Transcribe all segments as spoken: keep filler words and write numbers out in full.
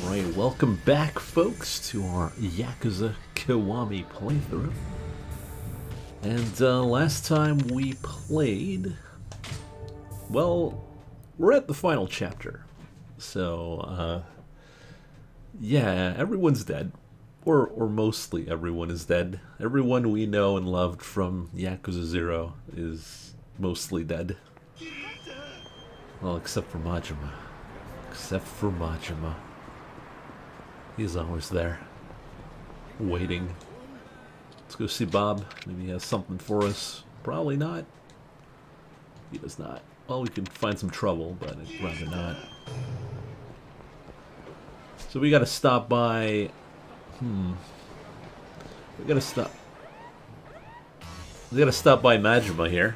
Alright, welcome back folks to our Yakuza Kiwami playthrough. And uh, last time we played, well, we're at the final chapter. So, uh, yeah, everyone's dead. Or, or mostly everyone is dead. Everyone we know and loved from Yakuza Zero is mostly dead. Well, except for Majima. Except for Majima. He's always there. Waiting. Let's go see Bob. Maybe he has something for us. Probably not. He does not. Well, we can find some trouble, but I'd rather not. So we gotta stop by... Hmm. We gotta stop... We gotta stop by Majima here.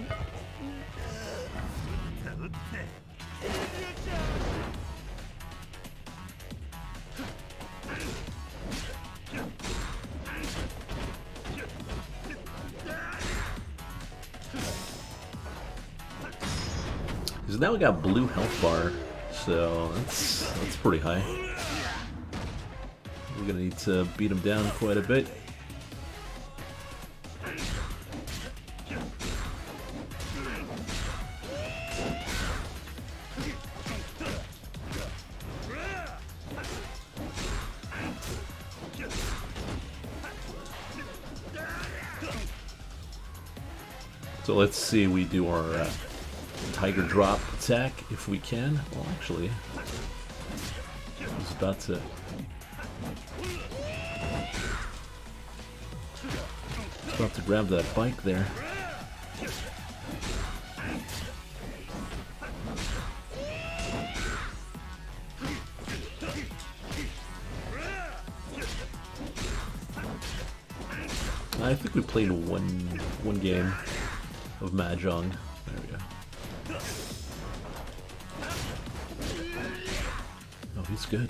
Because now we got blue health bar, so that's that's pretty high. We're gonna need to beat him down quite a bit. So let's see, we do our uh, Tiger Drop attack if we can. Well, actually, I was about to. I was about to grab that bike there. I think we played one one game of Mahjong. There we go. Oh, he's good.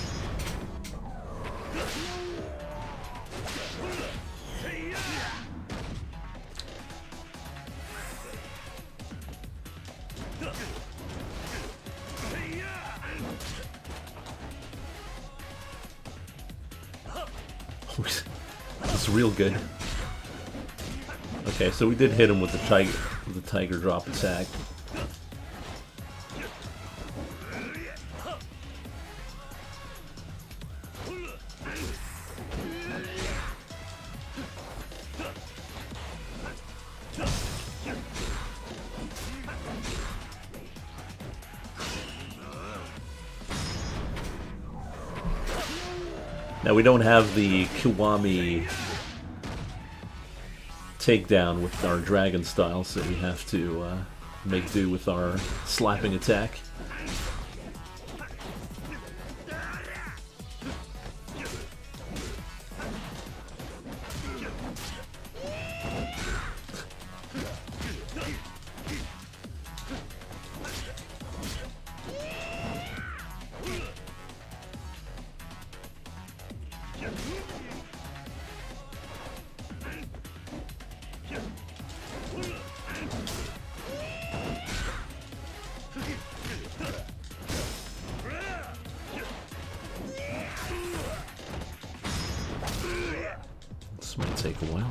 It's real good. Okay, so we did hit him with the tiger, with the tiger drop attack. Now we don't have the Kiwami takedown with our dragon style, so we have to uh, make do with our slapping attack. This might take a while.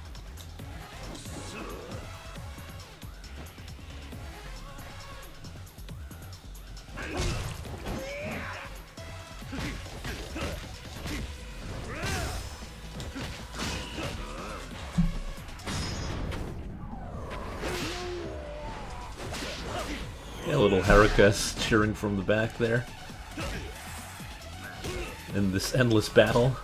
Yeah, a little Harukas cheering from the back there. In this endless battle.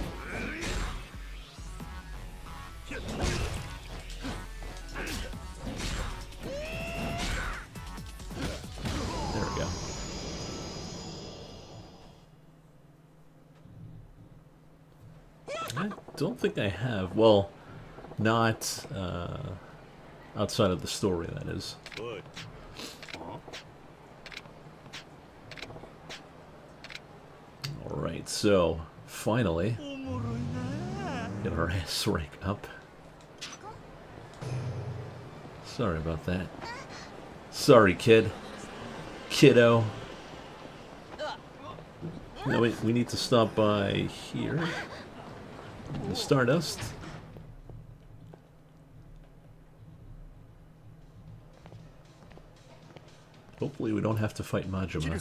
I don't think I have. Well, not uh, outside of the story, that is. Alright, so finally get our ass rank up. Sorry about that. Sorry, kid. Kiddo. No, wait, we need to stop by here. The Stardust. Hopefully we don't have to fight Majima.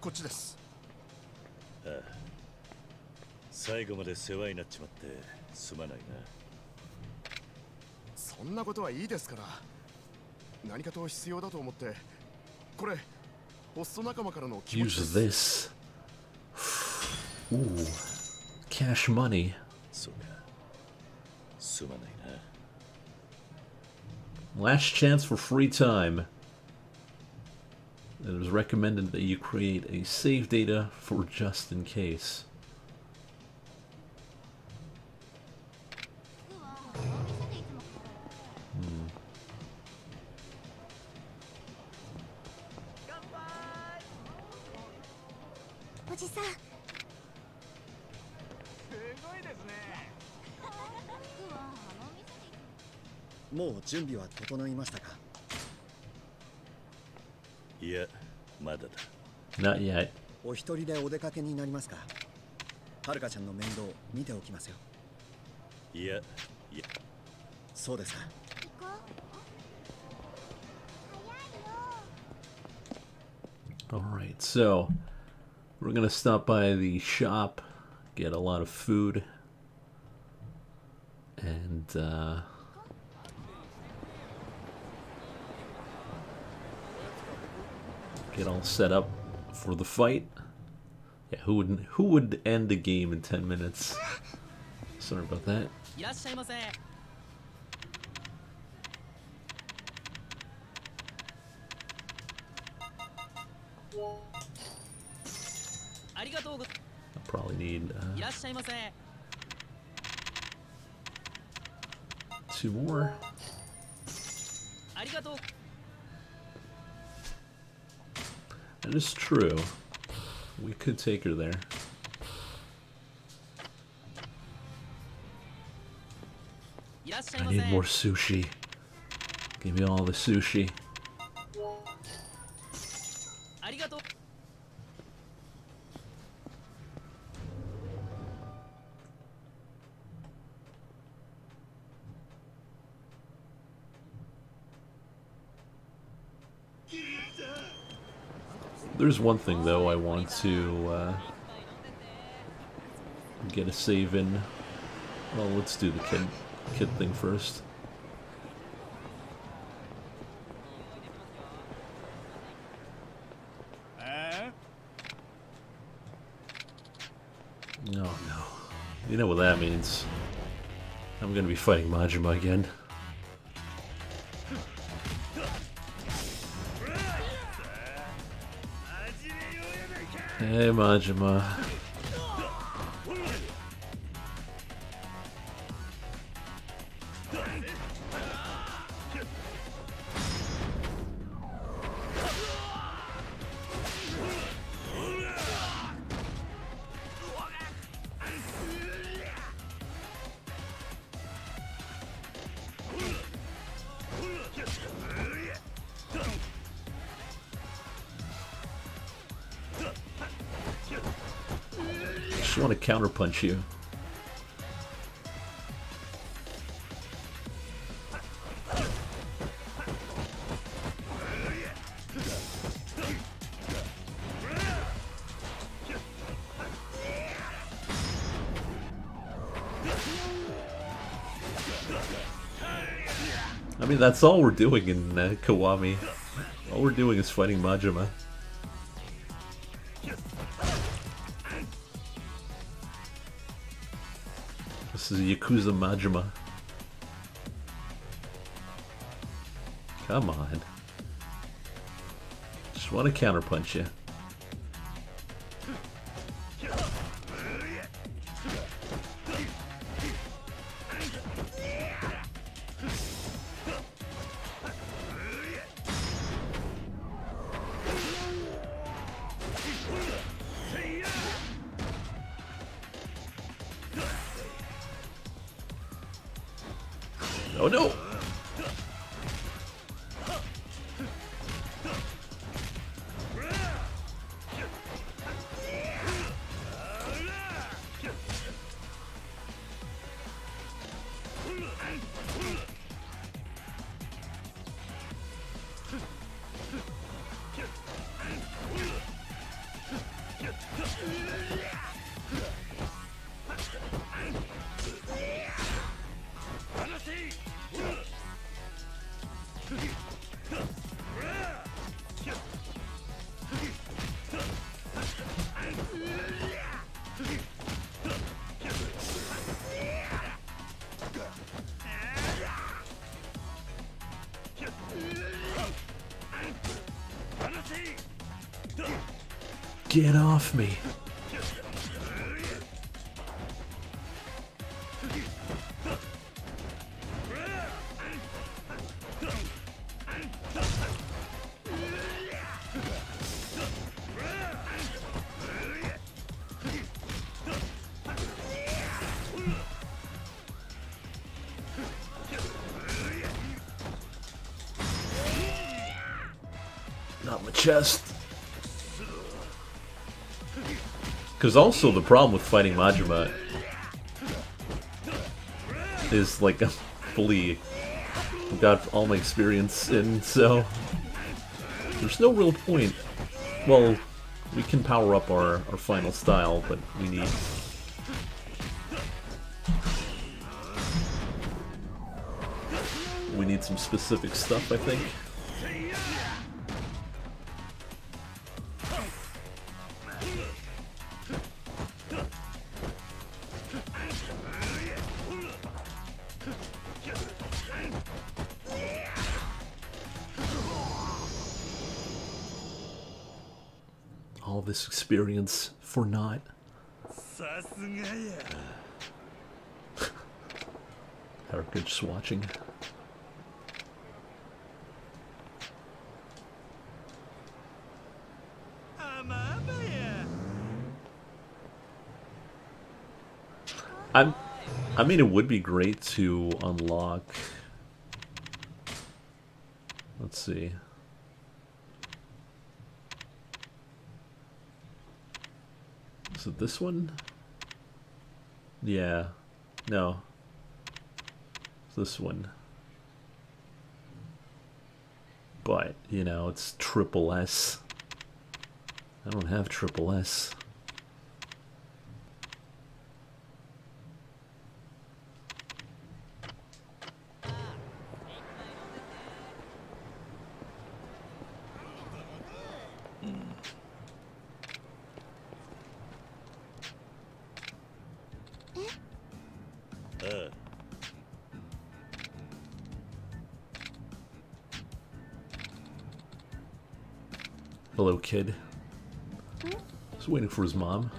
最後まで世話になっちまってすまないな。 そんなことはいいですから。何かと必要だと思って。これ、ホスト仲間からの気持ちです。 Use this. Ooh, cash money. そうか。すまないな。 Last chance for free time. It was recommended that you create a save data for just in case. Hmm. Oji-san. もう準備は整いましたか？ いや、まだだ。 Not yet. お一人でお出かけになりますか？はるかちゃんの面倒見ておきますよ。 いや、いや。 そうですか。 Alright, so we're gonna stop by the shop, get a lot of food, and uh, get all set up for the fight. Yeah, who would who would end the game in ten minutes? Sorry about that. いらっしゃいませ。ありがとうご。 I'll probably need uh, いらっしゃいませ。 two more. ありがとう。 That is true. We could take her there. I need more sushi. Give me all the sushi. There's one thing though I want to uh, get a save in. Well, let's do the kid kid thing first. No, no. You know what that means. I'm gonna be fighting Majima again. Hey, Majima. I just want to counterpunch you. I mean, that's all we're doing in uh, Kiwami. All we're doing is fighting Majima. This is Yakuza Majima. Come on. Just want to counterpunch you. Oh no! Get off me. Not my chest. Because also the problem with fighting Majima is like I'm fully got all my experience in, so there's no real point. Well, we can power up our, our final style, but we need we need some specific stuff, I think. All this experience for naught. Haruka just watching. I'm, I mean, it would be great to unlock. Let's see. Is it this one? Yeah. No. It's this one. But, you know, it's triple S. I don't have triple S. Hello, kid. He's waiting for his mom.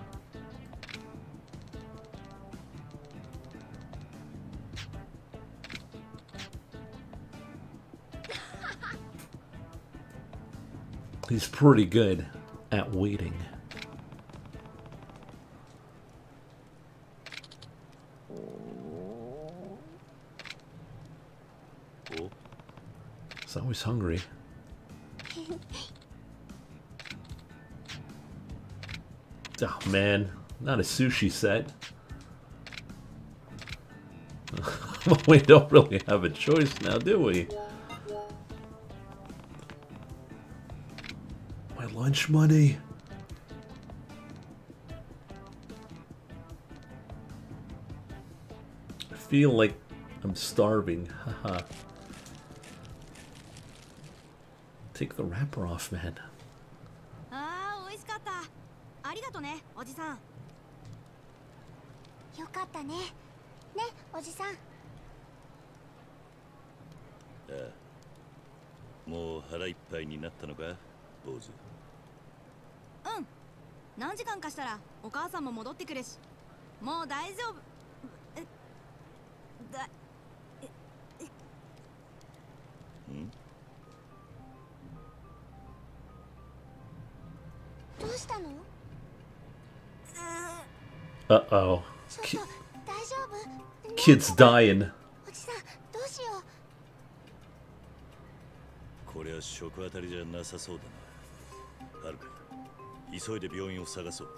He's pretty good at waiting. He's always hungry. Oh man, not a sushi set. We don't really have a choice now, do we? My lunch money. I feel like I'm starving. Haha. Take the wrapper off, man. ありがとね、おじさん。よかったね。ね、おじさん。 ああ、もう腹いっぱいになったのか、坊主。 うん。何時間かしたらお母さんも戻ってくるし、もう大丈夫。え、だ、え、え。ん？ どうしたの？ Uh-oh. Ki Kid's dying. これは食当たりじゃなさそうだな。はるか、急いで病院を探そう。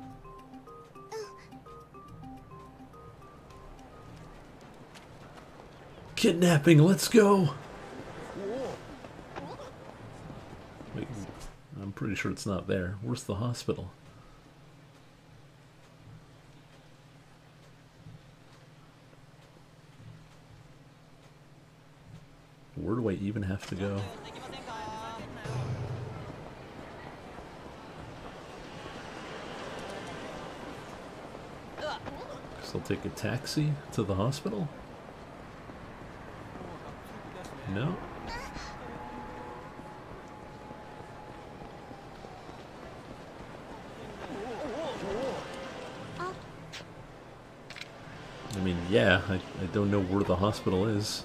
Kidnapping, let's go. Wait, I'm pretty sure it's not there. Where's the hospital? where do I even have to go? Guess I'll take a taxi to the hospital? No? I mean, yeah, I, I don't know where the hospital is.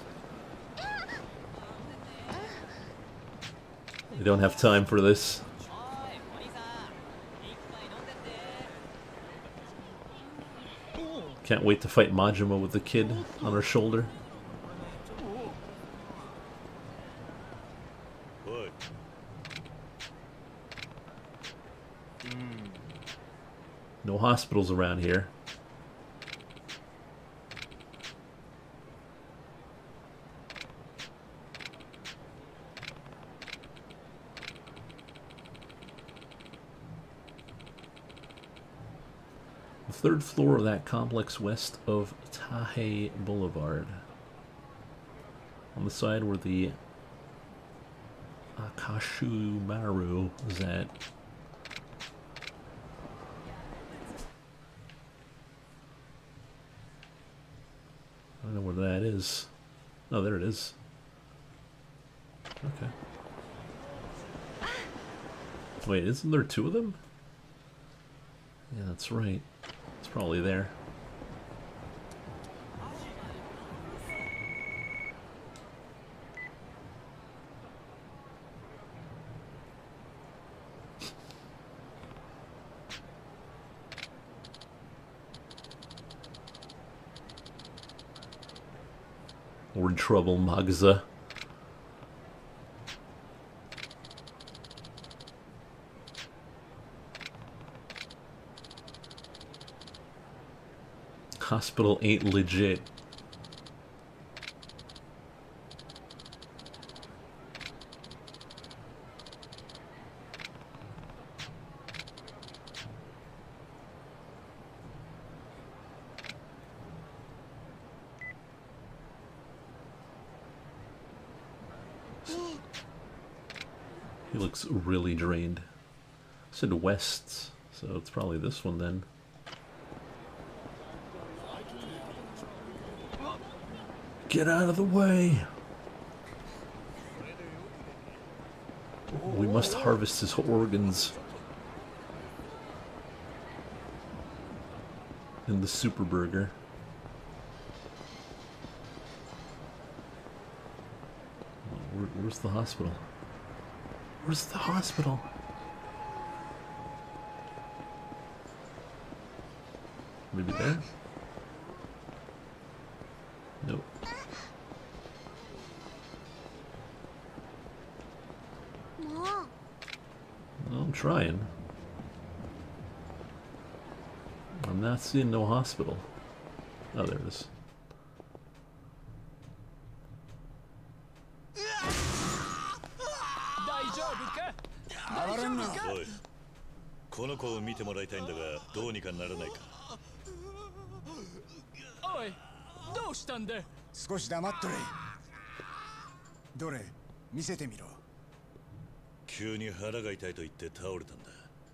I don't have time for this. Can't wait to fight Majima with the kid on her shoulder. No hospitals around here. The third floor of that complex west of Tahei Boulevard. On the side where the Akashumaru is at. I don't know where that is. Oh, there it is. Okay. Wait, isn't there two of them? Yeah, that's right. It's probably there. We're in trouble, Magza. Hospital ain't legit. He looks really drained. I said west, so it's probably this one then. Get out of the way! We must harvest his organs. In the super burger. Where, where's the hospital? Where's the hospital? Maybe there? Nope. No. Well, I'm trying. I'm not seeing no hospital. Oh, there it is. おい、この子を見てもらいたいんだが、どうにかならないか。 おい、どうしたんだ。 少し黙っとれ。どれ、見せてみろ。 急に腹が痛いと言って倒れたんだ。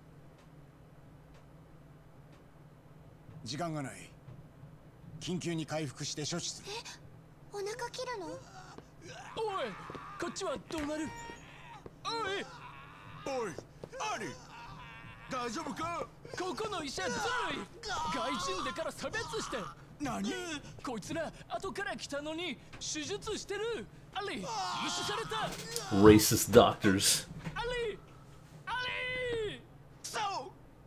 時間がない。緊急に回復して処置する。 え、お腹切るの？ おい、こっちはどうなる。おいおい、アリ、大丈夫か？ ここの医者ずるい。外人だから差別して。 何？ こいつら後から来たのに手術してる。アリ、無視された。 Racist doctors. アリ、アリ。 そう。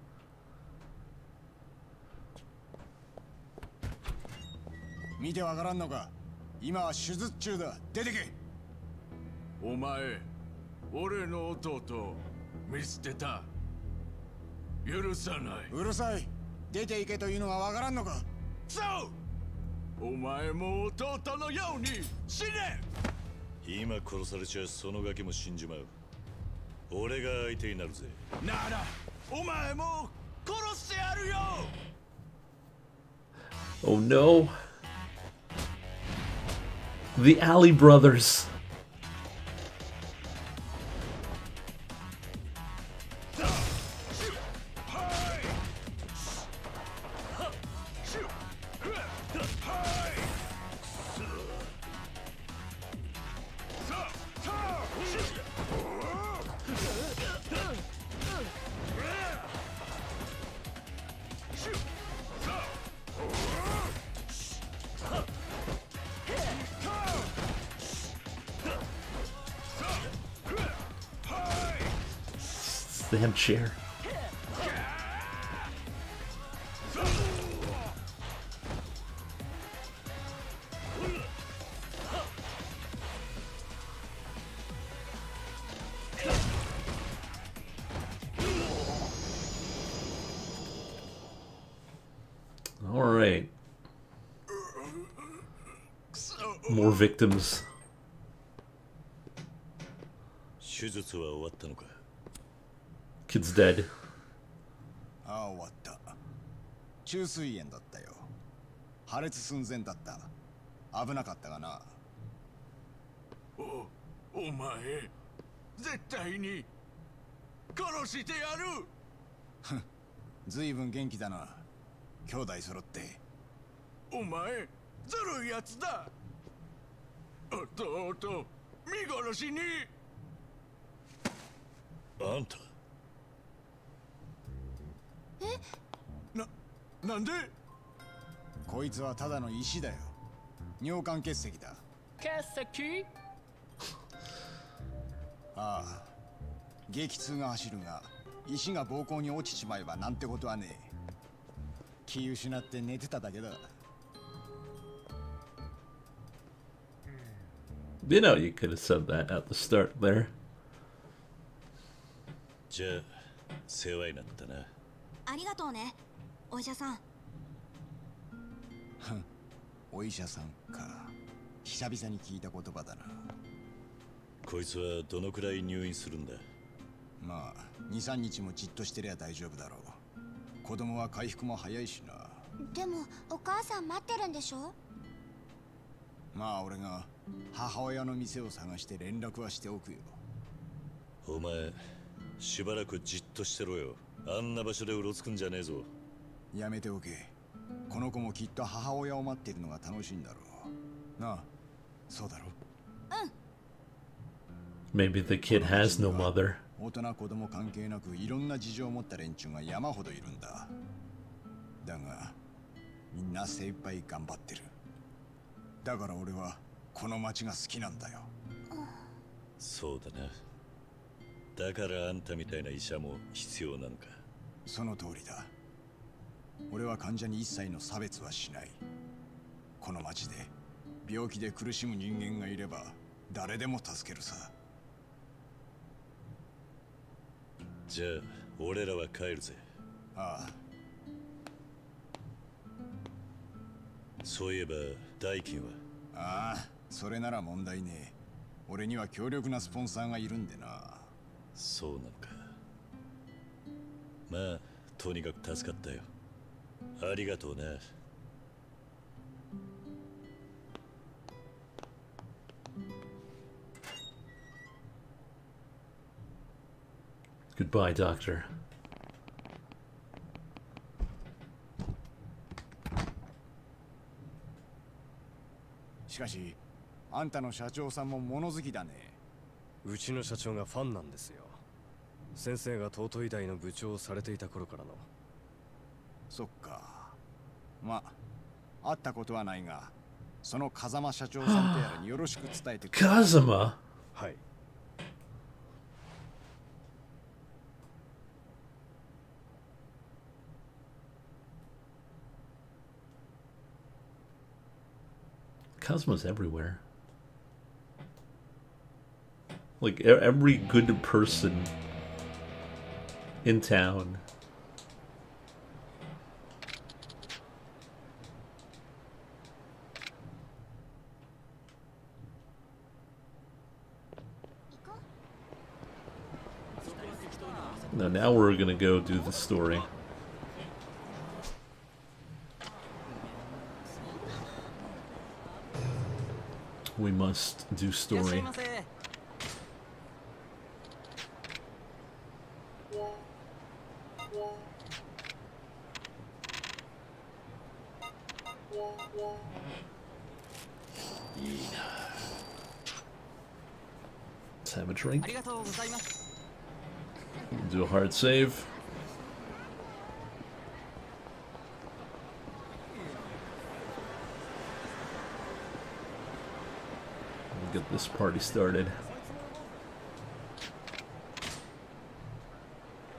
見てわからんのか？今は手術中だ。出てけ。 お前、俺の弟見捨てた。許さない。 うるさい。出ていけというのはわからんのか？そう。お前も弟のように死ね。 今殺されちゃそのガキも死んじまう。俺が相手になるぜ。 ならお前も殺してやるよ。 Oh no. The Alley Brothers. damn chair. All right. More victims. 手術は終わったのか Kid's dead. ああ終わった。虫垂炎だったよ。破裂寸前だった。危なかったがな。 お、お前絶対に殺してやる。 ずいぶん元気だな。兄弟揃って。 お前ずるいやつだ。弟見殺しに。 あんたえな、なんでこいつはただの石だよ。尿管結石だ。 結石？ ああ、激痛が走るが石が膀胱に落ちちまえばなんてことはねえ。気失って寝てただけだ。 You know, you could have said that at the start there. じゃあ世話になったな。 ありがとうね、お医者さん。 お医者さんか。久々に聞いた言葉だな。 こいつはどのくらい入院するんだ。 まあに、さんにちもじっとしてりゃ大丈夫だろう。子供は回復も早いしな。 でもお母さん待ってるんでしょ。 まあ俺が母親の店を探して連絡はしておくよ。 お前しばらくじっとしてろよ。あんな場所でうろつくんじゃねえぞ。 やめておけ。この子もきっと母親を待っているのが楽しいんだろう。なあ、そうだろ。 うん。 Maybe the kid has no mother. 大人子供関係なくいろんな事情を持った連中が山ほどいるんだ。だがみんな精一杯頑張ってる。だから俺はこの町が好きなんだよ。 そうだな。だからあんたみたいな医者も必要なのか。 その通りだ。俺は患者に一切の差別はしない。この町で病気で苦しむ人間がいれば誰でも助けるさ。 じゃあ俺らは帰るぜ。 ああ。 そういえば代金は。 ああ、それなら問題ねえ。俺には強力なスポンサーがいるんでな。 そうなのか。まあとにかく助かったよ。ありがとうな。 Goodbye, Doctor. しかし、あんたの社長さんも物好きだね。 うちの社長がファンなんですよ。先生が東都医大の部長をされていた頃からの。 そっか。まあ、会ったことはないが、その風間社長さんとやらによろしく伝えてくれ。 Kazuma? はい。 Kazuma's everywhere. Like, every good person in town. Now, now we're gonna go do the story. We must do story. Let's have a drink. Do a hard save. Get this party started.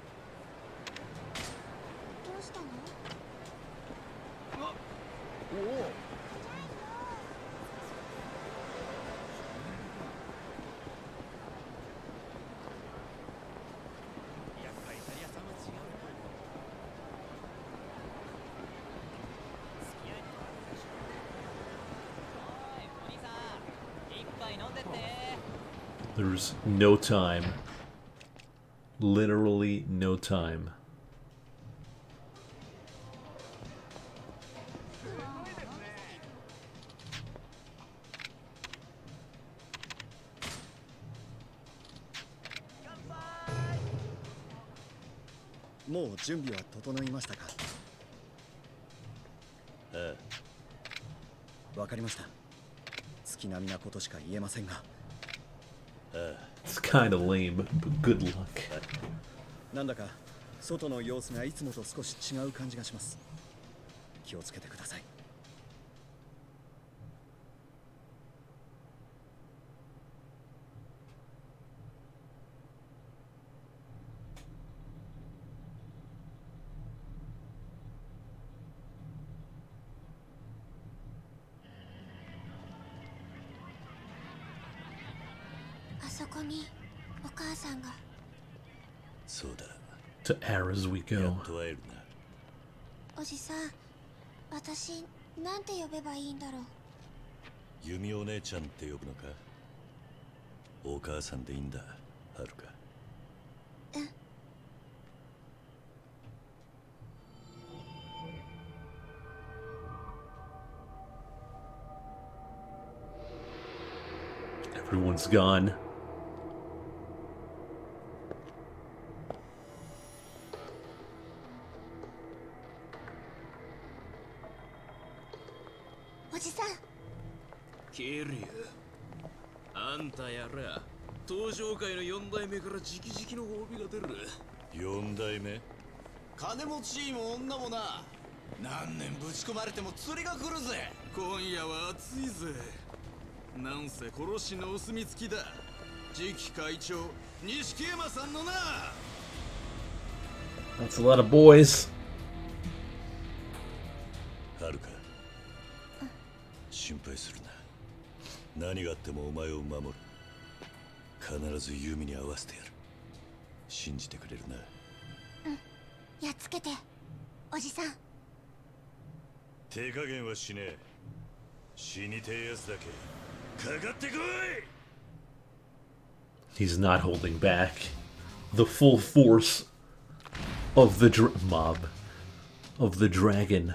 There's no time. Literally no time. もう準備は整いましたか？ ああ。わかりました。月並みなことしか言えませんが。ああ。 It's kind of lame, but good luck. なんだか外の様子がいつもと少し違う感じがします。気をつけてください。 あそこにお母さんが。 そうだ。 To Aras we や go. っと会えるな。 おじさん、私なんて呼べばいいんだろう。 弓お姉ちゃんって呼ぶのか？お母さんでいいんだ、はるか。 うん。 Everyone's gone. おじさん。 キリュウ、あんたやら登場界の四代目から直々の褒美が出る。 四代目？ 金持ちも女もな。何年ぶち込まれても釣りが来るぜ。 今夜は暑いぜ。なんせ殺しのお墨付きだ。次期会長錦山さんのな。 That's a lot of boys. はるか、心配するな。何があってもお前を守る。必ず弓に合わせてやる。信じてくれるな。 うん、やっつけて、おじさん。 手加減はしねえ。死にてえやつだけかかってこい。 He's not holding back. The full force of the dra mob of the dragon.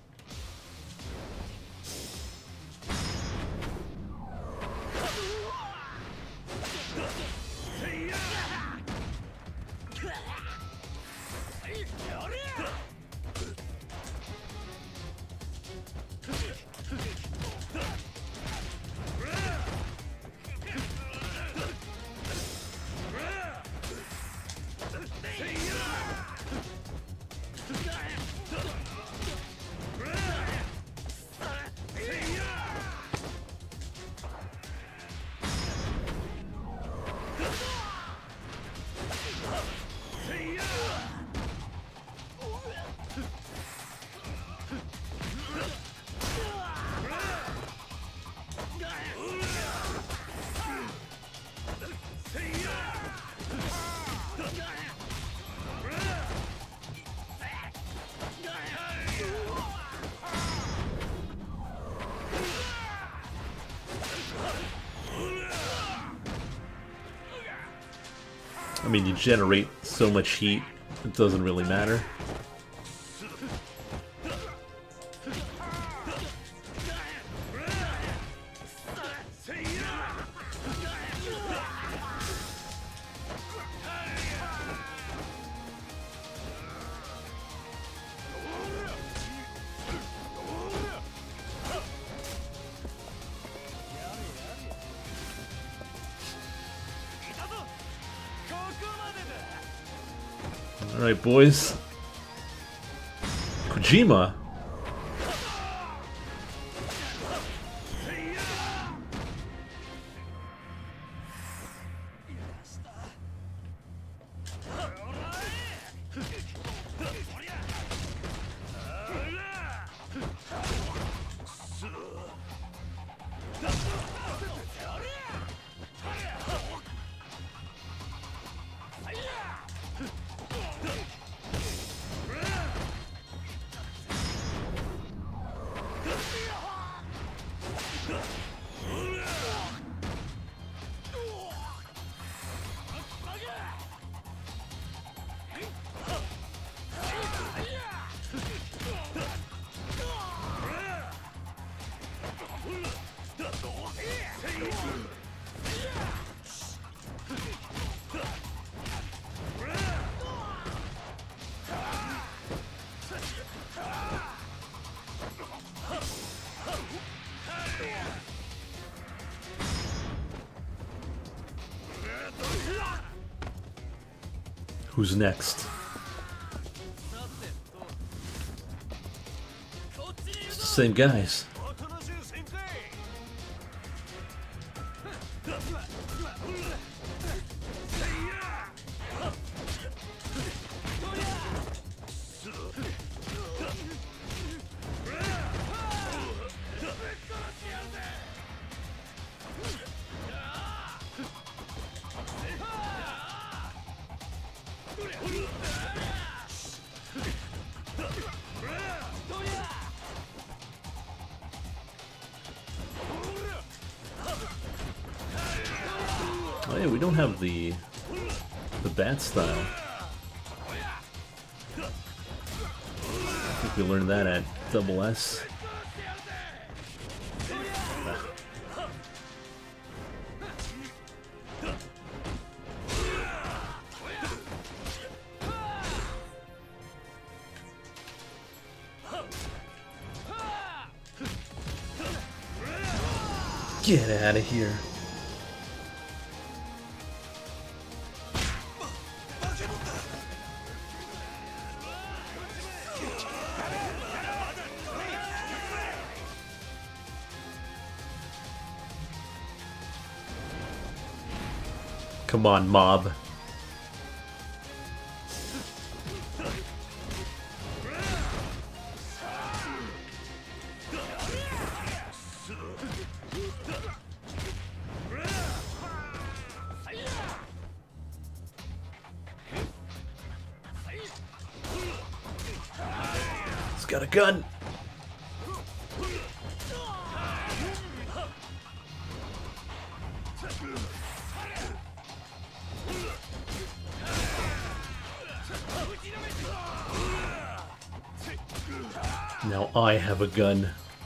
I mean, you generate so much heat, it doesn't really matter. Alright, boys. Kojima. Who's next? It's the same guys. Oh yeah, we don't have the the bat style. I think we learned that at double S. Get out of here. Come on, mob. He's got a gun. Now I have a gun.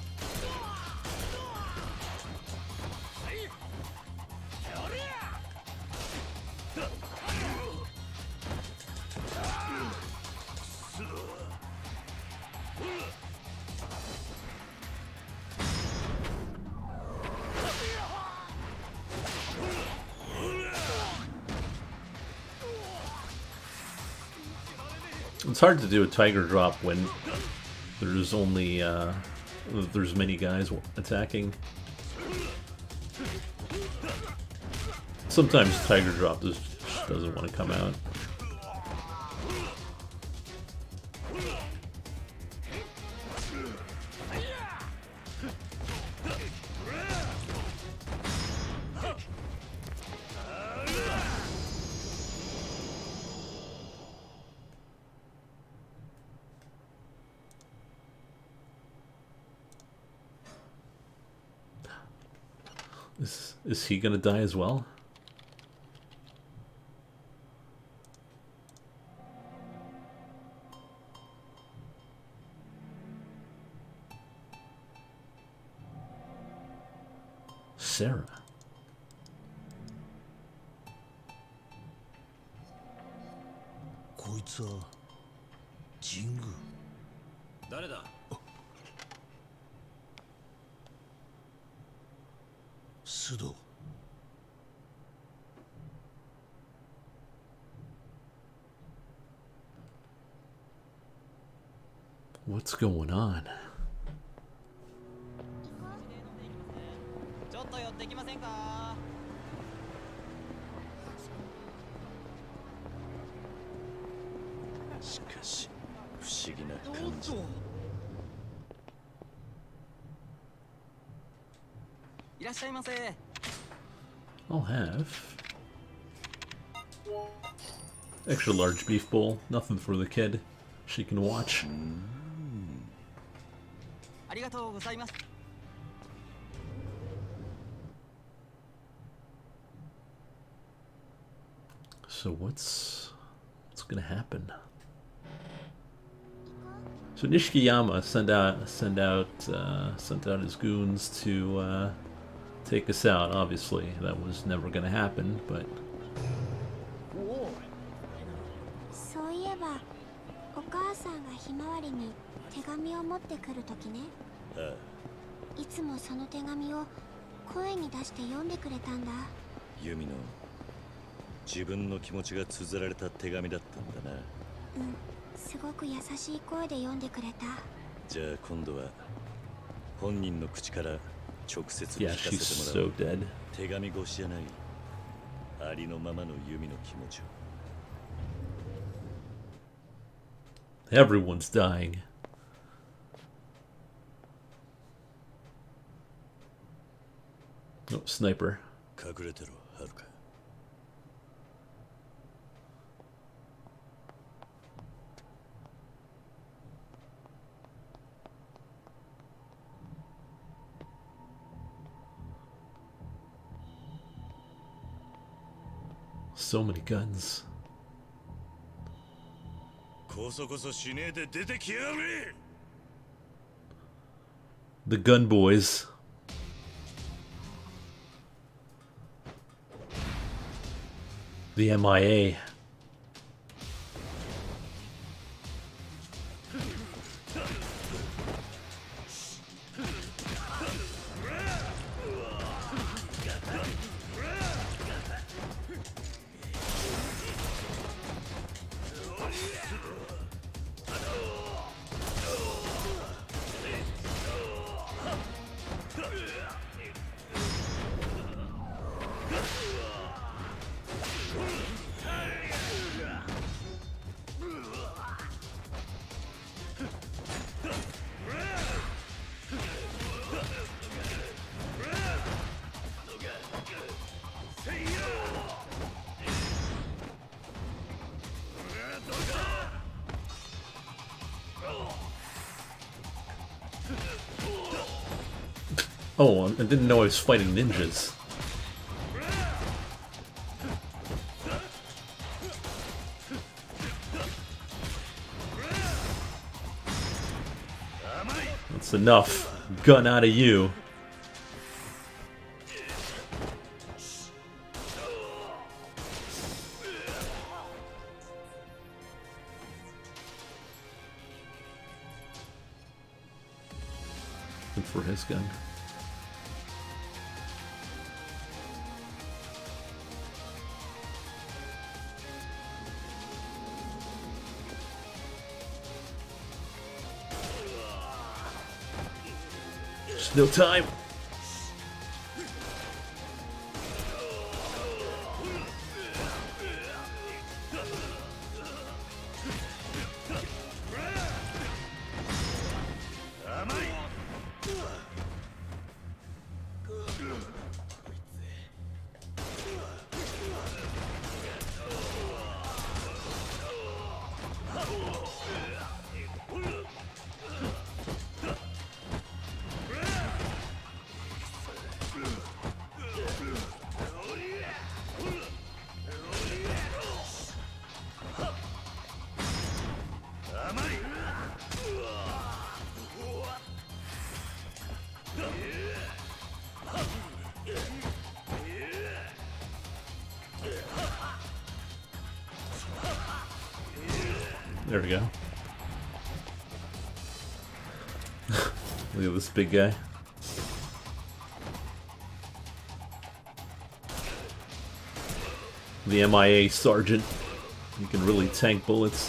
It's hard to do a tiger drop when there's only uh, there's many guys attacking. Sometimes tiger drop just doesn't want to come out. Is, is he gonna die as well? Sarah. What's going on? ちょっと寄ってきませんか? しかし不思議な感じ。 いらっしゃいませ。 I'll have extra large beef bowl. Nothing for the kid. She can watch. ありがとうございます。 So what's what's gonna happen? So Nishikiyama sent out sent out uh, sent out his goons to uh, take us out. Obviously, that was never gonna happen, but. そういえばお母さんがひまわりに手紙を持ってくるときね。 ああ、 いつもその手紙を声に出して読んでくれたんだ。 ユミの自分の気持ちが綴られた手紙だったんだな。 うん、すごく優しい声で読んでくれた。 じゃあ今度は本人の口から直接聞 Yeah, か she's せても so らう。 dead. 手紙越しじゃない、ありのままのユミの気持ちを。 Everyone's dying. Oh, sniper. 隠れてろ、はるか。 So many guns. こそこそしねえで出てきやがれ。 The gun boys. The M I A. Oh, I didn't know I was fighting ninjas. That's enough. Gun out of you. Good for his gun. There's no time. There we go. Look at this big guy. The M I A sergeant. He can really tank bullets.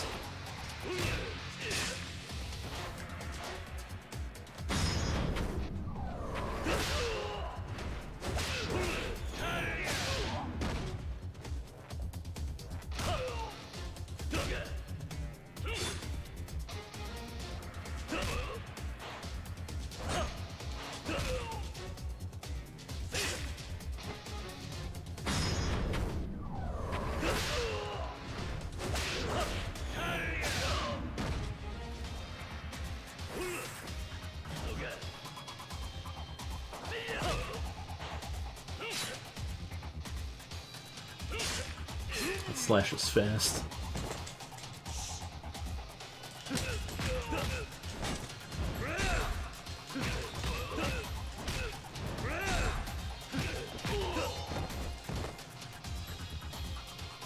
Slash is fast.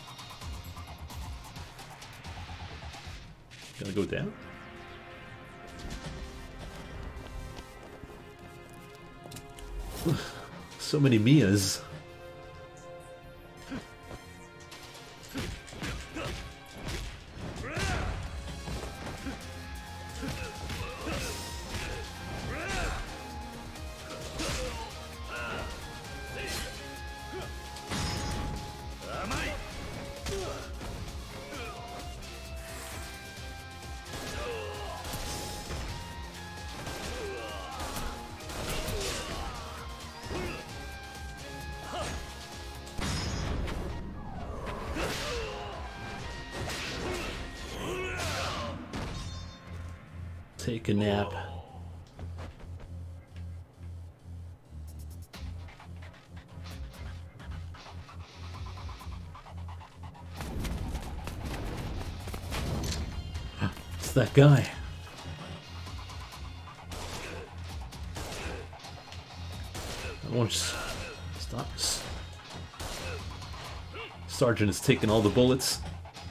Gonna go down? So many Mias. Take a nap. It's that guy. I won't stop. Sergeant is taking all the bullets.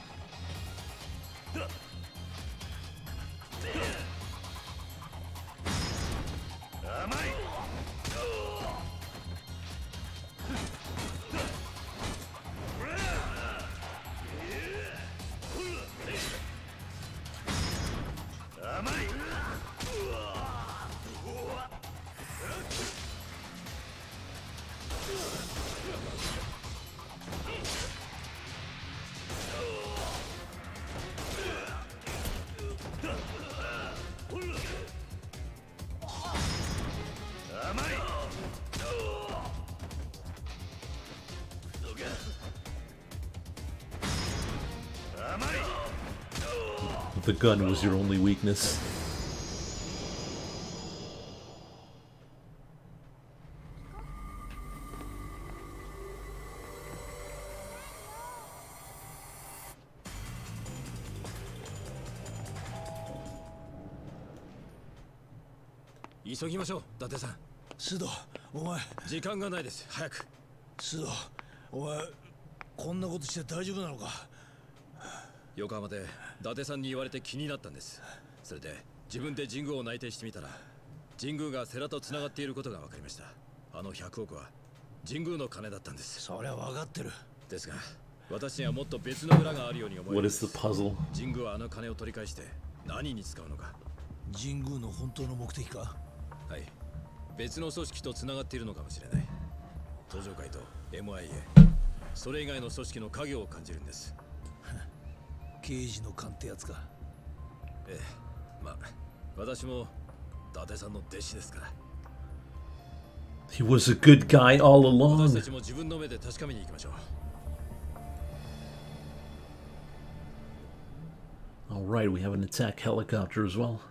The gun was your only weakness. 急ぎましょう、伊達さん。 須藤、お前。 時間がないです。早く。 須藤、お前こんなことして大丈夫なのか。 横浜で伊達さんに言われて気になったんです。それで自分で神宮を内定してみたら、神宮が世良とつながっていることが分かりました。あのひゃくおくは神宮の金だったんです。 そりゃ分かってる。 ですが私にはもっと別の裏があるように思います。 What is the puzzle? 神宮はあの金を取り返して何に使うのか。 神宮の本当の目的か。 はい、別の組織とつながっているのかもしれない。東上会と エムアイエー、 それ以外の組織の影を感じるんです。 刑事の勘ってやつか。 ええ、まあ私も伊達さんの弟子ですから。 He was a good guy all 私 along. たちも自分の目で確かめに行きましょう。 Alright, we have an attack helicopter as well.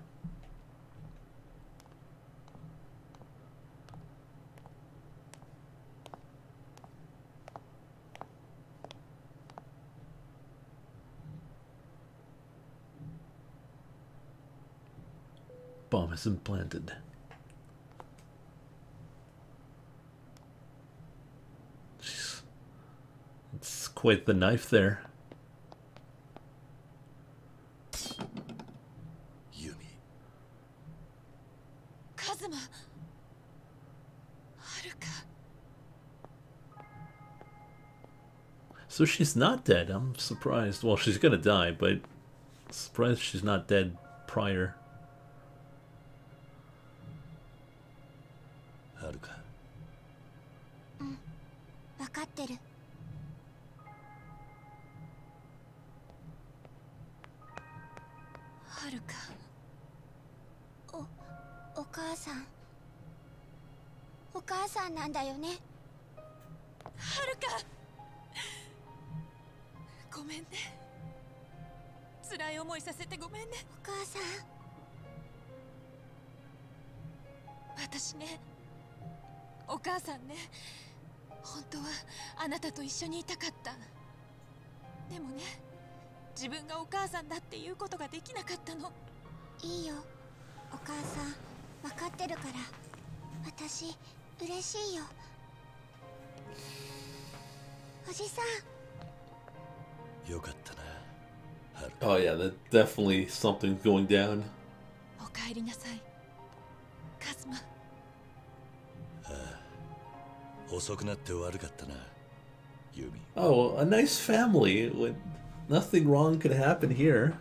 Bomb is implanted. Jeez. It's quite the knife there. Yumi. Kazuma. Haruka. So she's not dead. I'm surprised. Well, she's gonna die, but surprised she's not dead prior. Haruka. うん、分かってる。はるか。お、お母さん。お母さんなんだよね。はるか。ごめんね。辛い思いさせてごめんね。お母さん。私ね。お母さんね、本当はあなたと一緒にいたかった。でもね、自分がお母さんだっていうことができなかったの。いいよ、お母さん、分かってるから。私、嬉しいよ。おじさん。 よかったな、ハル。 Oh yeah, that definitely something's going down. お帰りなさい、カズマ。 ああ、 遅くなって悪かったな、ユミ。 Oh, a nice family. Nothing wrong could happen here.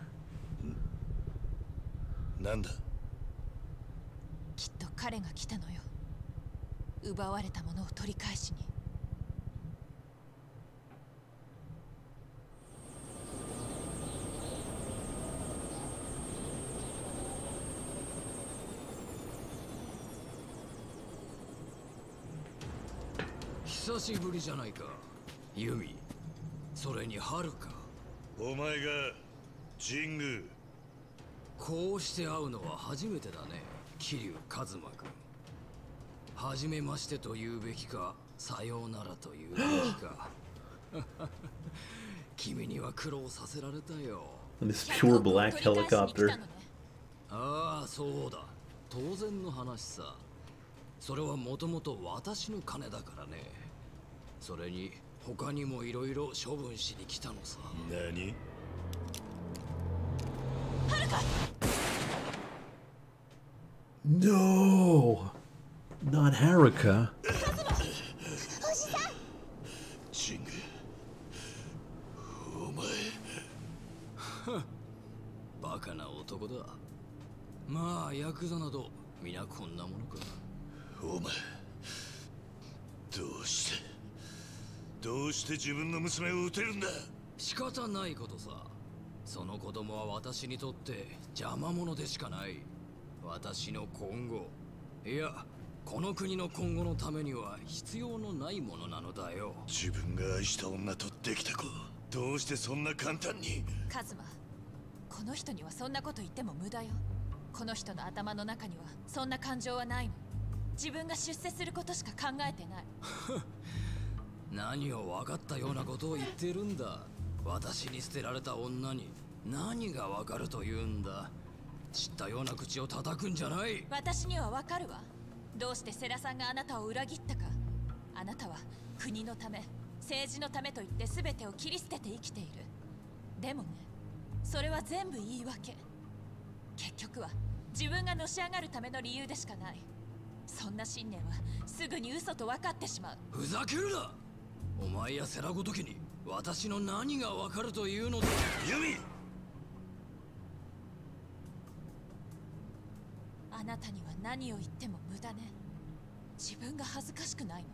なんだ。 きっと彼が来たのよ。奪われたものを取り返しに。 久しぶりじゃないか、ユミ。それにハルか。 お前が神宮。 こうして会うのは初めてだね、桐生一馬君。初めましてと言うべきか、さようならと言うべきか。君には苦労させられたよ。 This pure black helicopter. ああ、そうだ。当然の話さ。それはもともと私の金だからね。それに他にもいろいろ処分しに来たのさ。 何？ はるか。 No, not Haruka. ジング、お前。 バカな男だ。まあヤクザなど皆こんなものか。 お前、どうしてどうして自分の娘を撃てるんだ。 仕方ないことさ。その子供は私にとって邪魔者でしかない。私の今後、いやこの国の今後のためには必要のないものなのだよ。 自分が愛した女とできた子、どうしてそんな簡単に。 カズマ、この人にはそんなこと言っても無駄よ。この人の頭の中にはそんな感情はないの。自分が出世することしか考えてない。 何を分かったようなことを言ってるんだ。私に捨てられた女に何が分かるというんだ。知ったような口を叩くんじゃない。 私には分かるわ。どうしてセラさんがあなたを裏切ったか。あなたは国のため、政治のためと言って全てを切り捨てて生きている。でもね、それは全部言い訳。結局は自分がのし上がるための理由でしかない。そんな信念はすぐに嘘と分かってしまう。 ふざけるな。お前やセラごときに私の何が分かるというのだ。 ユミ、 あなたには何を言っても無駄ね。自分が恥ずかしくないの。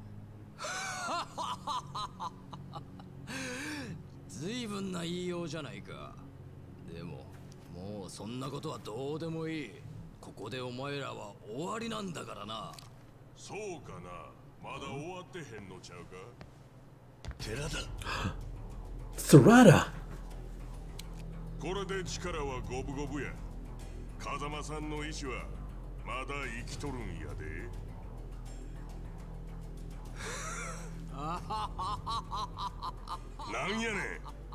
ずいぶんな言いようじゃないか。でももうそんなことはどうでもいい。ここでお前らは終わりなんだからな。 そうかな。まだ終わってへんのちゃうか。 寺田。 Sarada. これで力は五分五分や。風間さんの意志はまだ生きとるんやで。なんやねん。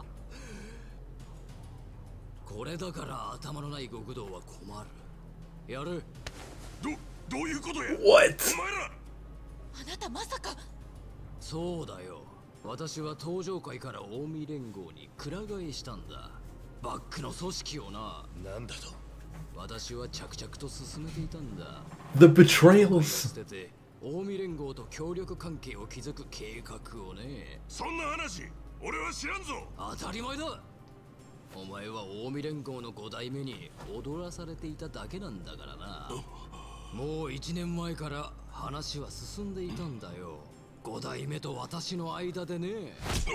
これだから頭のない極道は困る。やる。 ど、どういうことや。 What? お前ら。 あなたまさか。 そうだよ。私は東上界から近江連合にくら替えしたんだ。バックの組織をな。 なんだと。 私は着々と進めていたんだ。 The betrayals. 捨てて近江連合と協力関係を築く計画をね。 そんな話俺は知らんぞ。 当たり前だ。お前は近江連合のご代目に踊らされていただけなんだからな。もう一年前から話は進んでいたんだよ。ご代目と私の間でね。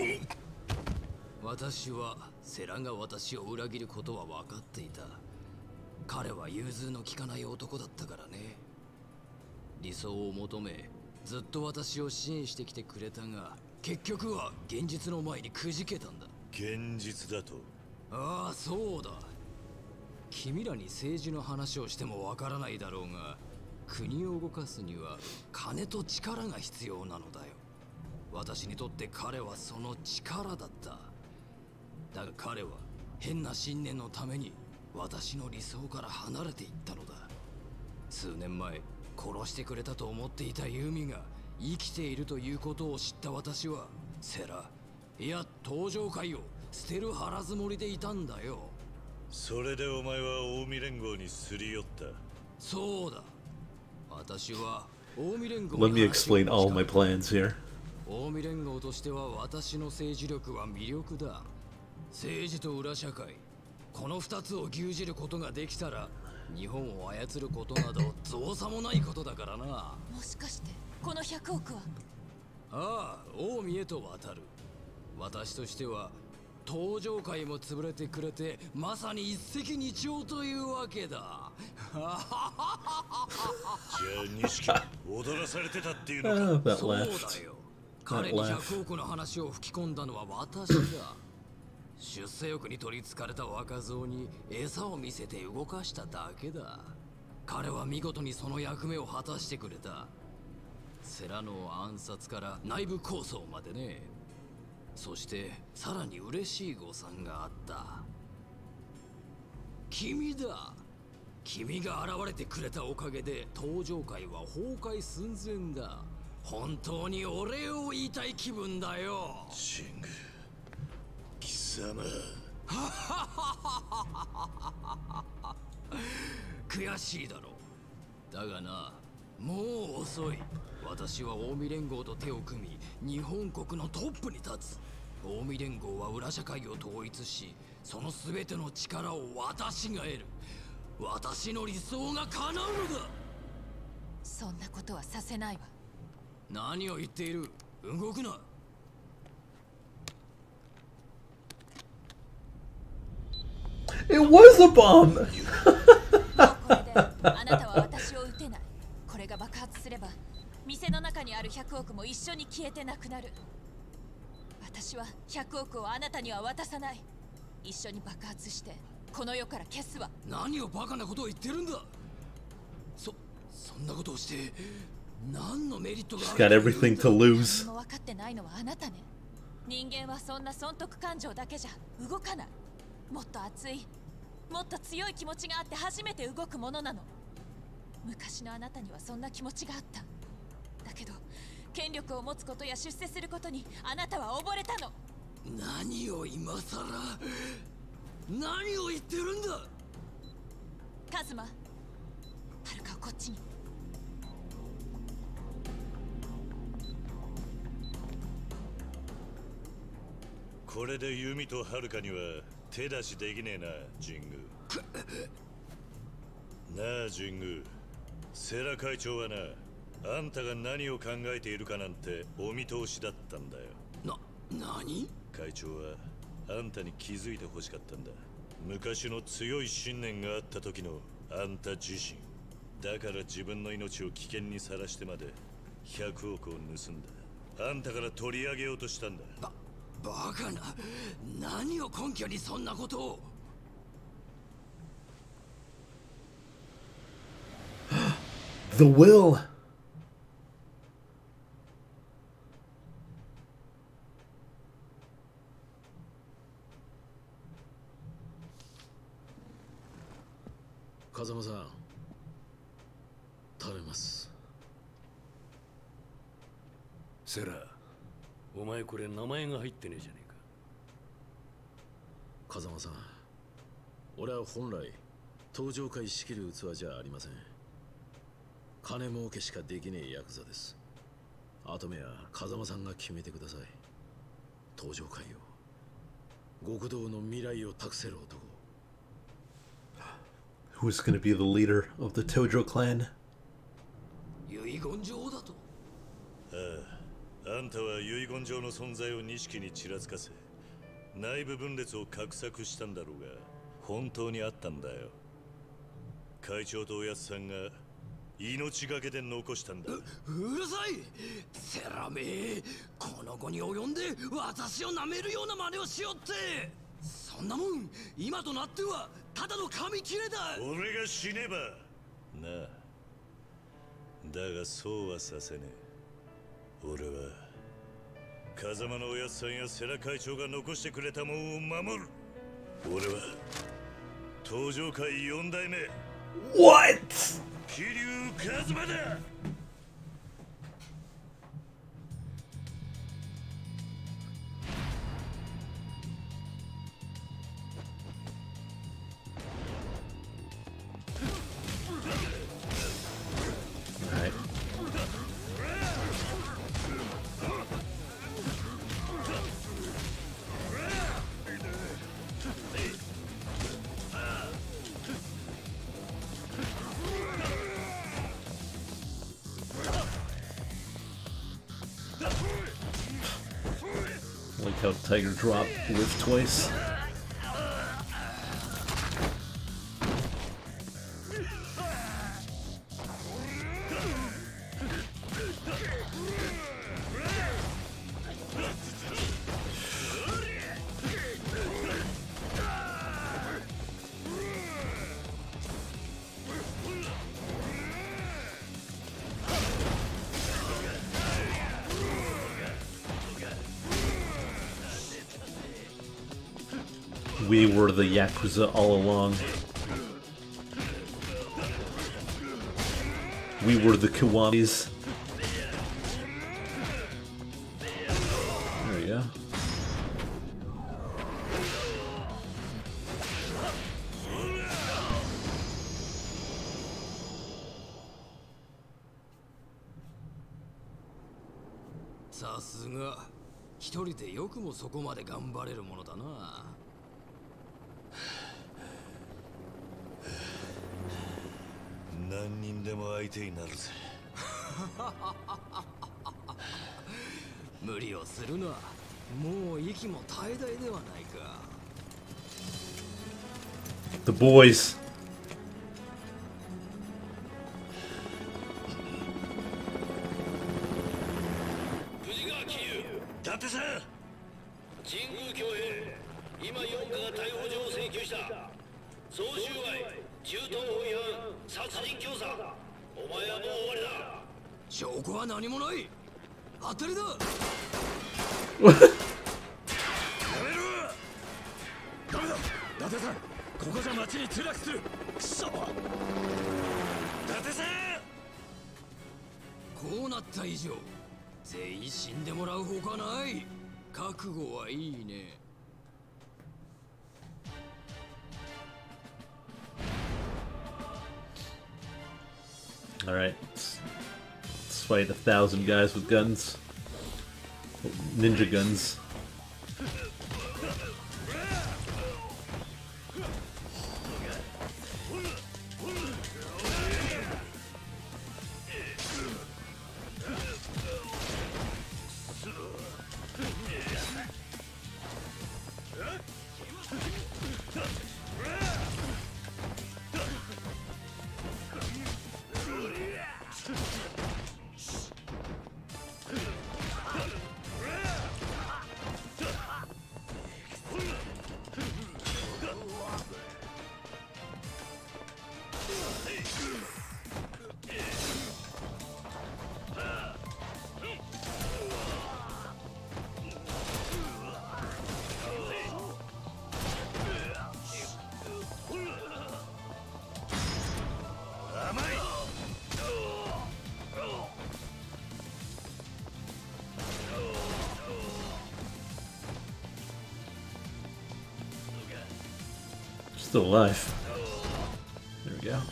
私はセラが私を裏切ることは分かっていた。彼は融通の利かない男だったからね。理想を求めずっと私を支援してきてくれたが、結局は現実の前にくじけたんだ。 現実だと。 ああ、そうだ。君らに政治の話をしてもわからないだろうが、国を動かすには金と力が必要なのだよ。私にとって彼はその力だった。だが彼は変な信念のために私の理想から離れていったのだ。数年前殺してくれたと思っていたユミが生きているということを知った私は、セラ、いや東上界を捨てる腹積もりでいたんだよ。 それでお前は近江連合にすり寄った。 そうだ。私は Let me explain all my plans here. 近江連合としては私の政治力は魅力だ。政治と裏社会、この二つを牛耳ることができたら日本を操ることなど造作もないことだからな。 もしかしてこのひゃくおくは？ ああ、近江へと渡る。私としては東上会も潰れてくれてまさに一石二鳥というわけだ。 じゃあ錦踊らされてたっていうのか。 そうだよ。彼にひゃくおくの話を吹き込んだのは私だ。出世欲に取りつかれた若造に餌を見せて動かしただけだ。彼は見事にその役目を果たしてくれた。セラの暗殺から内部抗争までね。そしてさらに嬉しい誤算があった。君だ。君が現れてくれたおかげで東上会は崩壊寸前だ。本当にお礼を言いたい気分だよ。 シング、貴様。 悔しいだろう。だがな、もう遅い。私は近江連合と手を組み、日本国のトップに立つ。近江連合は裏社会を統一し、その全ての力を私が得る。私の理想が叶うのだ。 そんなことはさせないわ。 何を言っている。動くな。 It was a bomb! もうこれであなたは私を撃てない。これが爆発すれば店の中にあるひゃくおくも一緒に消えてなくなる。私はひゃくおくをあなたには渡さない。一緒に爆発してこの世から消すわ。 何をバカなことを言ってるんだ。そ、そんなことをして何のメリットがある。 She's got everything to lose. 何も分かってないのはあなたね。人間はそんな損得感情だけじゃ動かない。もっと熱い、もっと強い気持ちがあって初めて動くものなの。昔のあなたにはそんな気持ちがあった。だけど権力を持つことや出世することにあなたは溺れたの。 何を今さら、何を言ってるんだ。 カズマ、はるかをこっちに。 これで弓とはるかには手出しできねえな、神宮。なあ神宮、世良会長はな、あんたが何を考えているかなんてお見通しだったんだよ。 な、何？ 会長はあんたに気づいてほしかったんだ。昔の強い信念があった時のあんた自身。だから自分の命を危険にさらしてまでひゃくおくを盗んだ。あんたから取り上げようとしたんだ。 バ、バカな。何を根拠にそんなことを。 The will. 風間さん、頼みます。 セラ、お前これ名前が入ってねえじゃねえか。 風間さん、俺は本来東上会仕切る器じゃありません。金儲けしかできねえヤクザです。後目は風間さんが決めてください。東上会を、極道の未来を託せる男。 Who's going to be the leader of the Tojo clan? 遺言状だと。 ああ、あんたは遺言状の存在を錦にちらつかせ、内部分裂を画策したんだろうが、本当にあったんだよ。会長とおやつさんが命がけで残したんだ。 う, うるさい。セラめ、この子に及んで私を舐めるような真似をしよって。そんなもん今となってはただの紙切れだ。 俺が死ねばなあ。だがそうはさせねえ。俺は風間のおやつさんや世良会長が残してくれたもんを守る。俺は東上会四代目 What? 桐生一馬だ。 how Tiger Drop lived twice. We were the Yakuza all along. We were the Kiwamis. There we go. さすが一人でよくもそこまで頑張れるものだな。 何人でも相手になるぜ。 無理をするな。もう息も絶え絶えではないか。 The boys. 藤川喜友。 伊達さん。 神宮恭平。今四課が逮捕状を請求した。贈収賄、銃刀法違反、殺人教唆。お前はもう終わりだ。 証拠は何もない。当たりだ。 やめろ。ダメだ。伊達さん、ここじゃ町に墜落する。くそ。伊達さん。 こうなった以上、全員死んでもらうほかない。覚悟はいいね。 Alright, let's, let's fight a thousand guys with guns. Ninja guns. Still alive. There we go.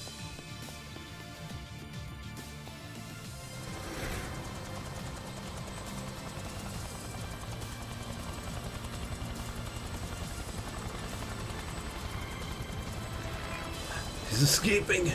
He's escaping.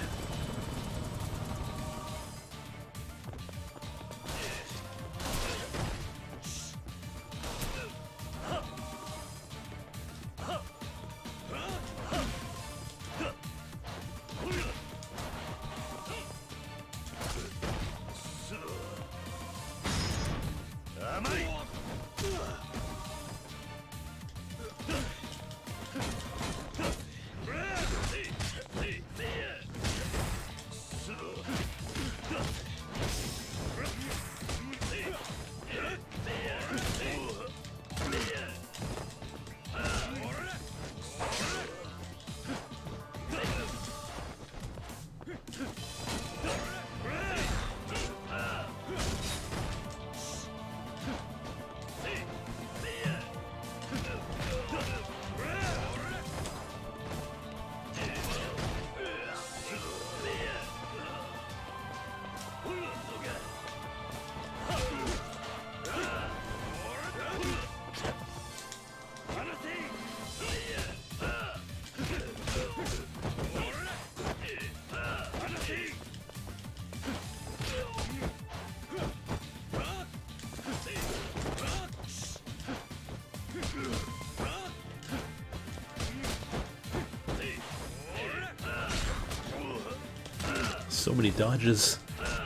So many dodges.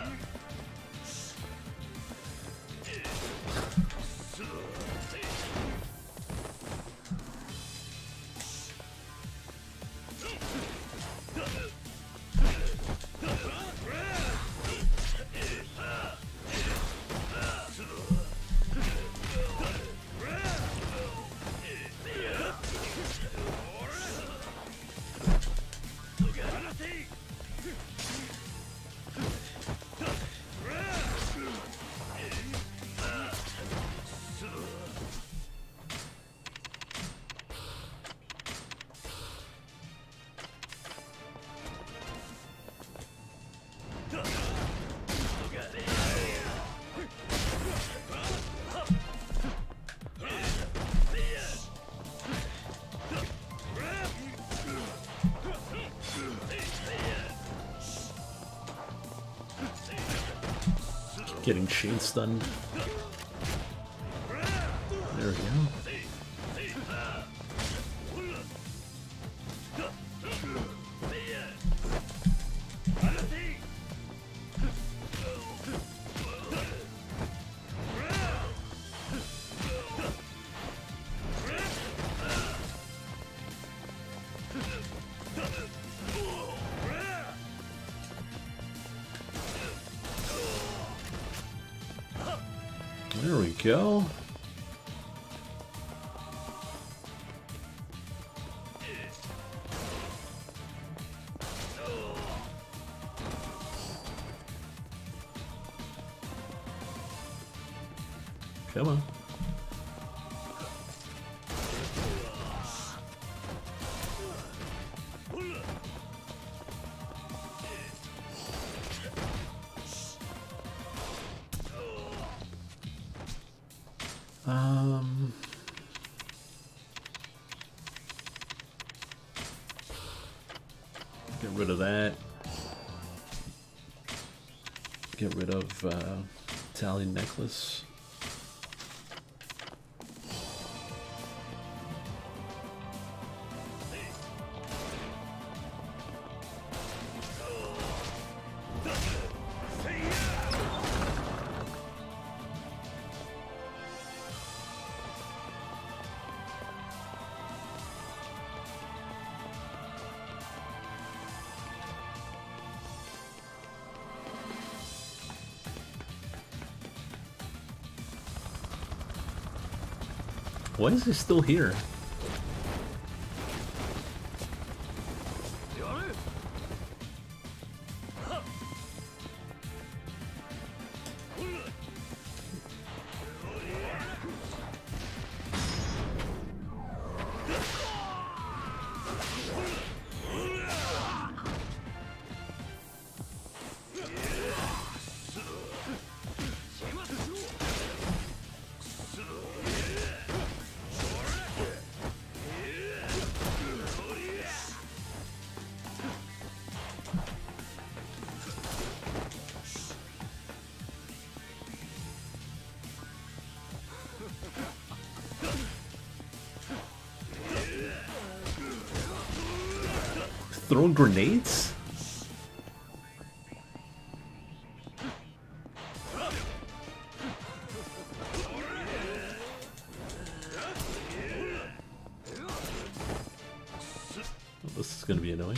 Getting chain stunned. There we go. There we go. Come on. Um, get rid of that. Get rid of uh, Italian necklace. Why is he still here? Throwing grenades? Well, this is gonna be annoying.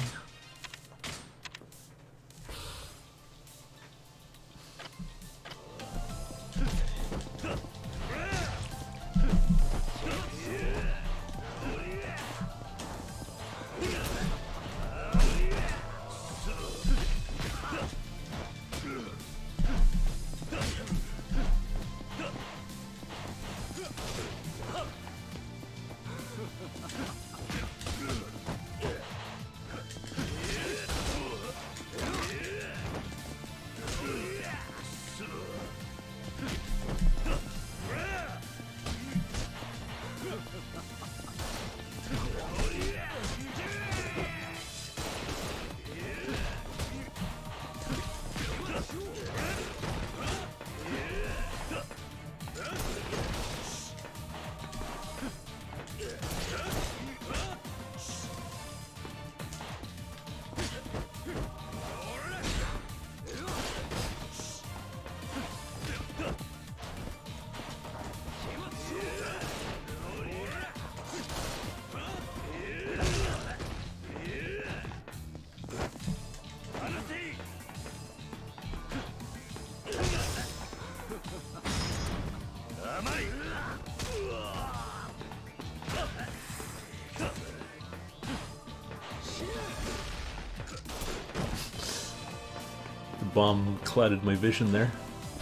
The bomb clouded my vision there.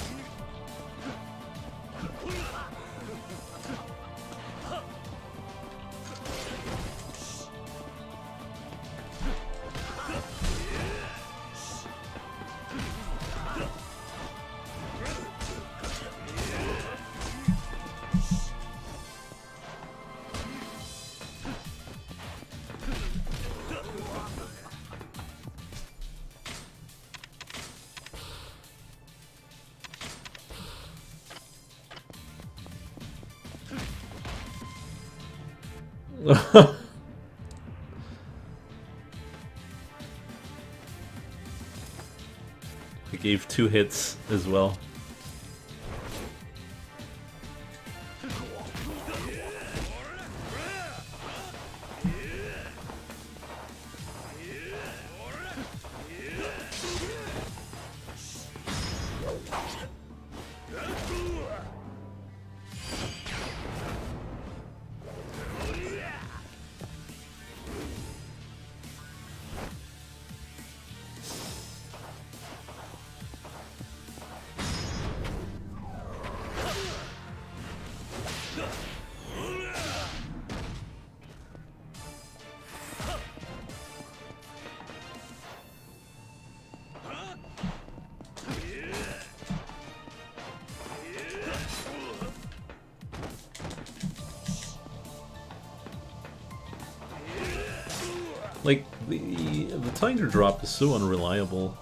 I gave two hits as well. Like, the, the Tiger drop is so unreliable.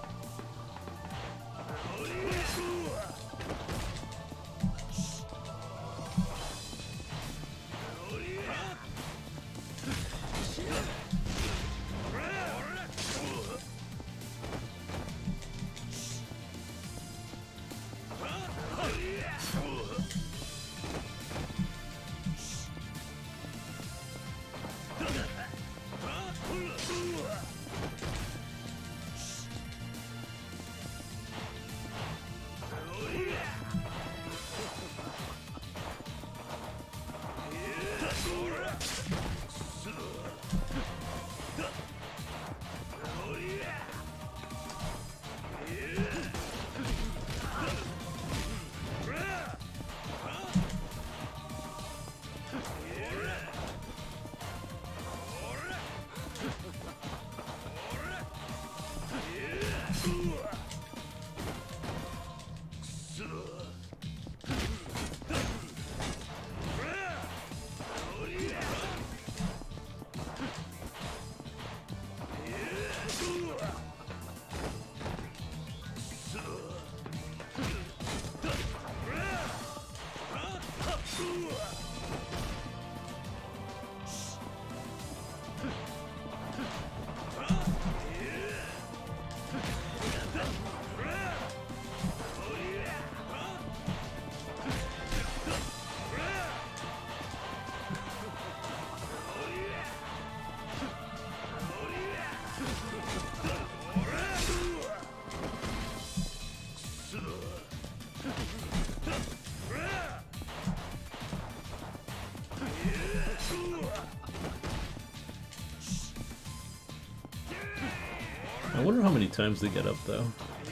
I wonder how many times they get up, though.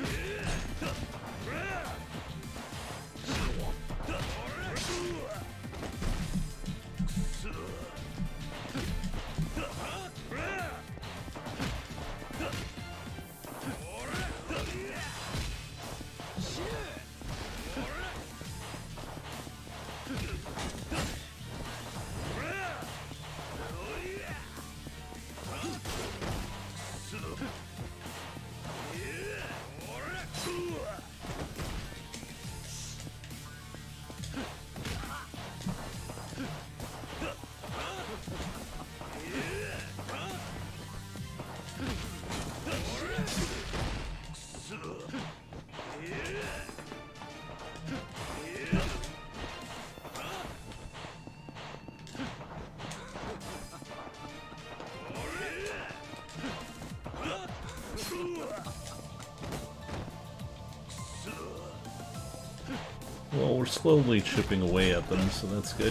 Well, we're slowly chipping away at them, so that's good.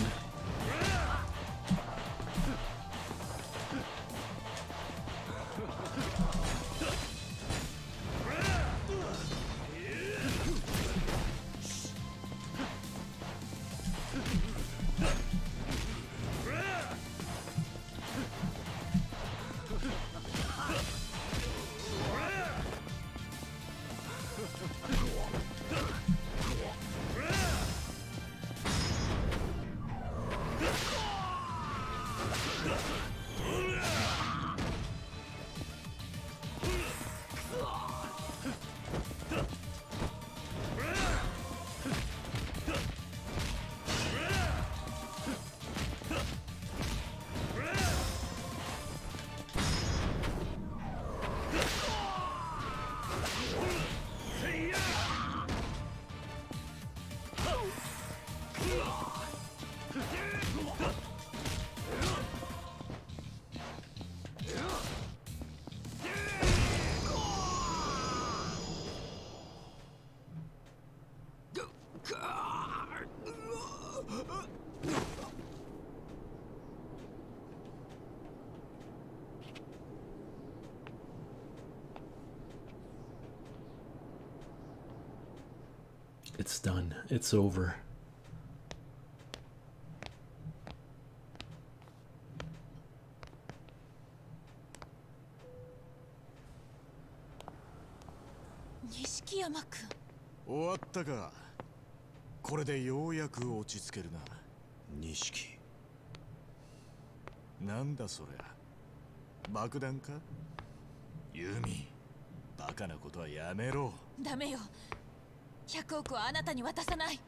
It's done. It's over. 錦山君。 終わったか。これでようやく落ち着けるな。 錦。 なんだそりゃ。爆弾か？ユミ、バカなことはやめろ。 ダメよ。ひゃくおくはあなたに渡さない。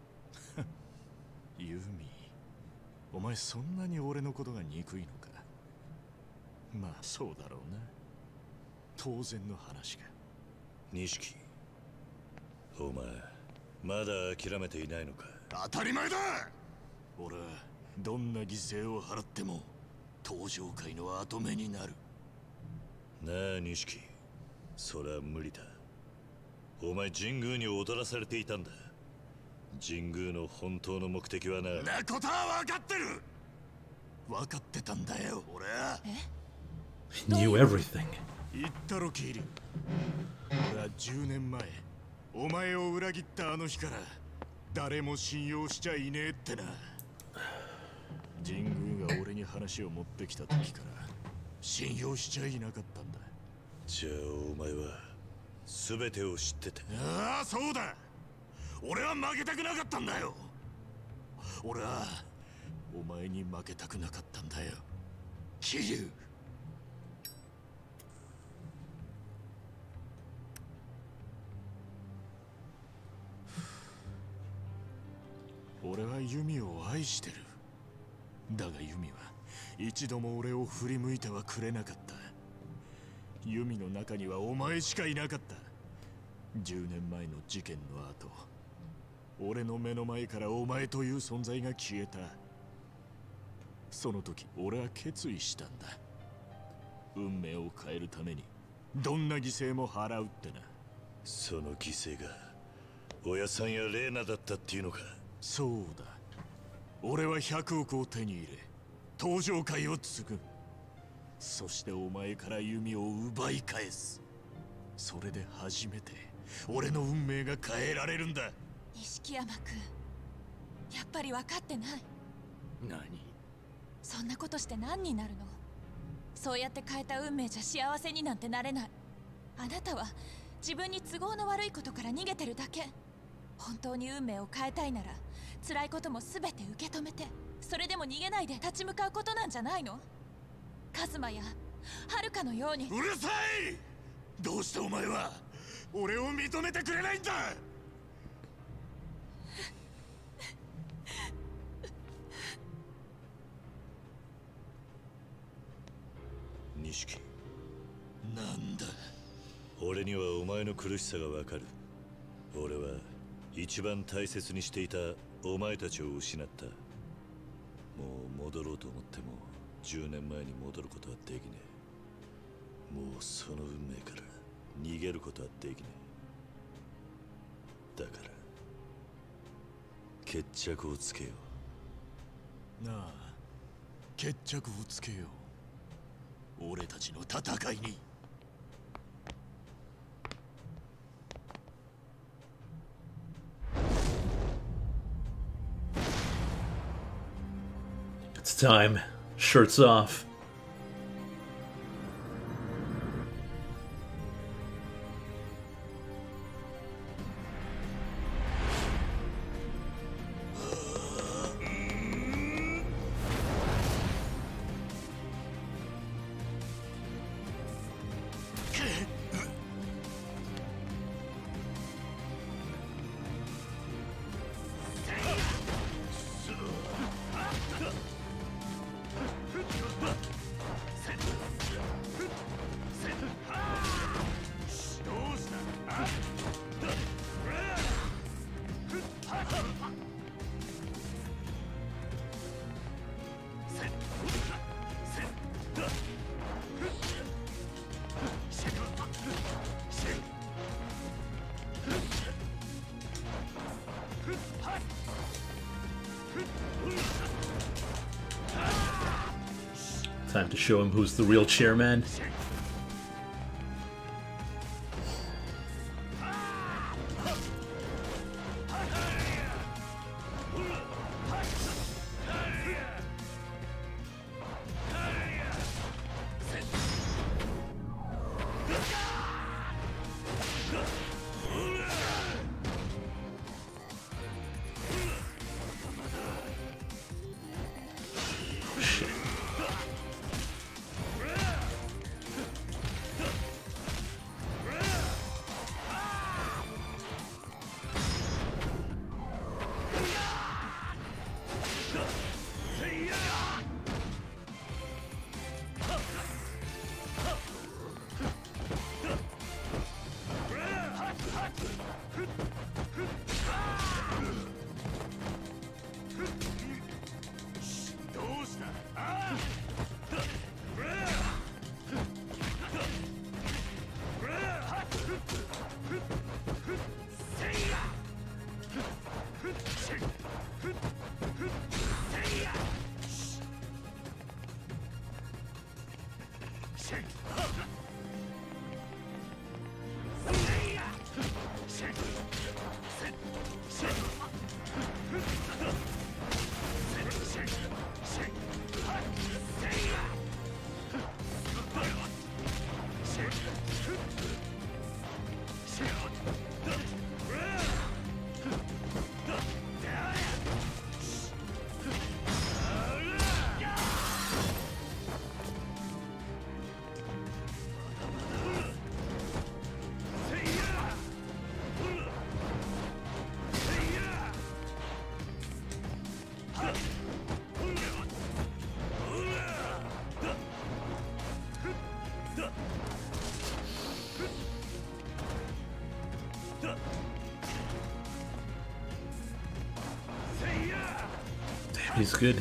ユミ、お前そんなに俺のことが憎いのか。まあそうだろうな。当然の話か。 錦、お前まだ諦めていないのか。 当たり前だ。俺はどんな犠牲を払っても登場界の跡目になる。 なあ錦、そりゃ無理だ。お前神宮に踊らされていたんだ。神宮の本当の目的はな。 なことは分かってる。分かってたんだよ俺は。 He knew everything. 言ったろキリ。俺はじゅうねんまえお前を裏切ったあの日から誰も信用しちゃいねえってな。神宮が俺に話を持ってきた時から信用しちゃいなかったんだ。 じゃあお前は全てを知ってた。 ああそうだ。俺は負けたくなかったんだよ。俺はお前に負けたくなかったんだよ桐生。俺はユミを愛してる。だがユミは一度も俺を振り向いてはくれなかった。ユミの中にはお前しかいなかった。じゅうねんまえの事件の後、俺の目の前からお前という存在が消えた。その時俺は決意したんだ。運命を変えるためにどんな犠牲も払うってな。 その犠牲が親さんやレーナだったっていうのか。 そうだ。俺はひゃくおくを手に入れ登場界を継ぐ。そしてお前から弓を奪い返す。それで初めて俺の運命が変えられるんだ。 錦山君、やっぱり分かってない。 何？ そんなことして何になるの？そうやって変えた運命じゃ幸せになんてなれない。あなたは自分に都合の悪いことから逃げてるだけ。本当に運命を変えたいなら辛いことも全て受け止めて、それでも逃げないで立ち向かうことなんじゃないの？カズマやハルカのように。 うるさい！どうしてお前は俺を認めてくれないんだ！ 錦、 なんだ？ 俺にはお前の苦しさがわかる。俺は一番大切にしていたお前たちを失った。もう戻ろうと思ってもじゅうねんまえに戻ることはできねえ。もうその運命から逃げることはできねえ。だから決着をつけよう。なあ、決着をつけよう。俺たちの戦いに。 It's time. Shirts off. Time to show him who's the real chairman. Damn, he's good.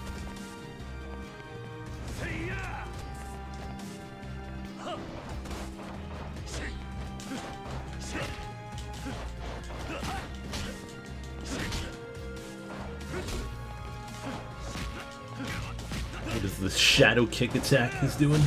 What is this shadow kick attack he's doing?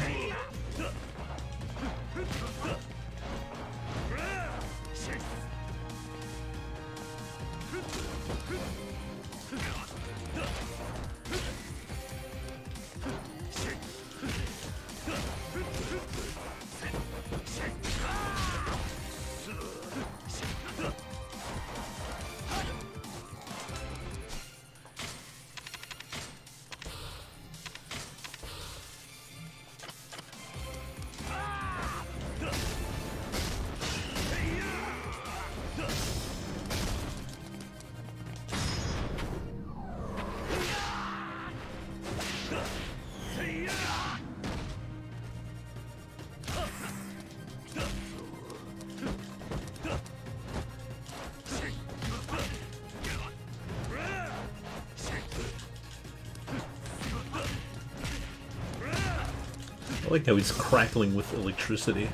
I like how he's crackling with electricity.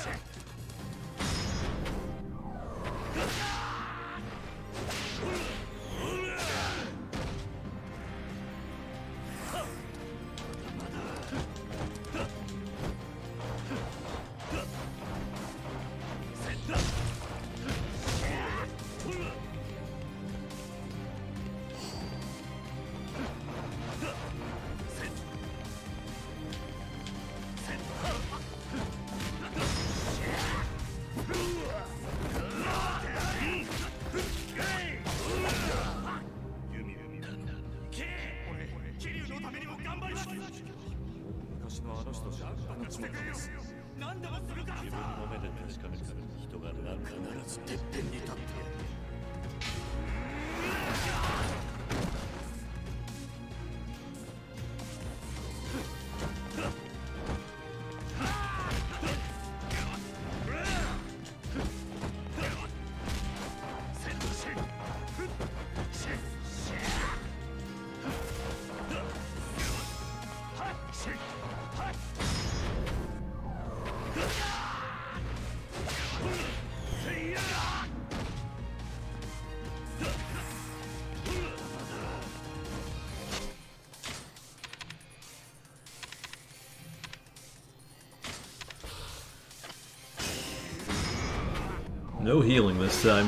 No healing this time.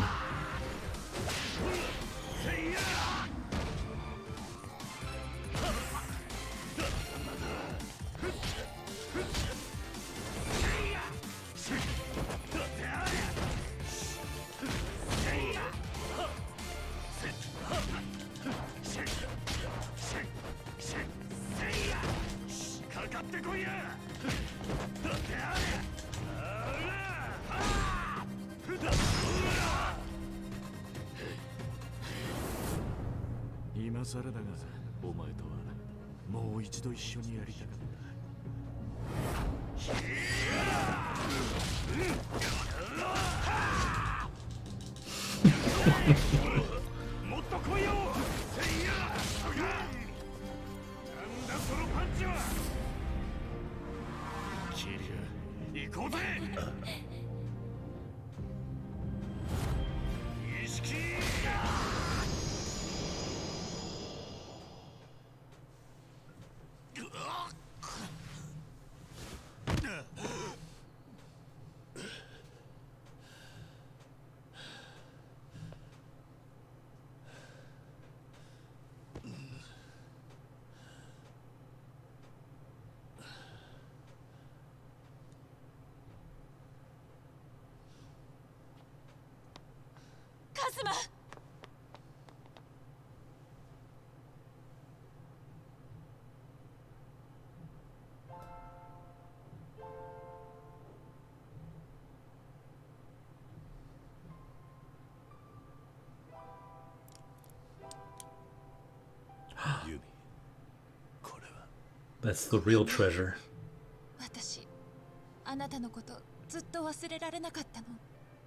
That's the real treasure. 私、あなたのことずっと忘れられなかったの。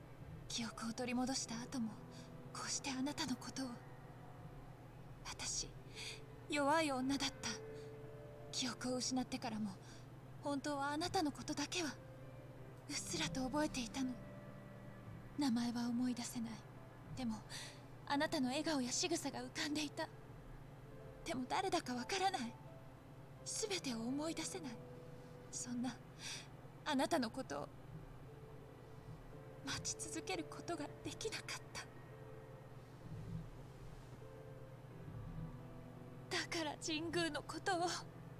記憶を取り戻した後もこうしてあなたのことを。私弱い女だった。記憶を失ってからも本当はあなたのことだけはうっすらと覚えていたの。名前は思い出せない。でもあなたの笑顔や仕草が浮かんでいた。でも誰だかわからない。全てを思い出せない。そんなあなたのことを待ち続けることができなかった。だから神宮のことを。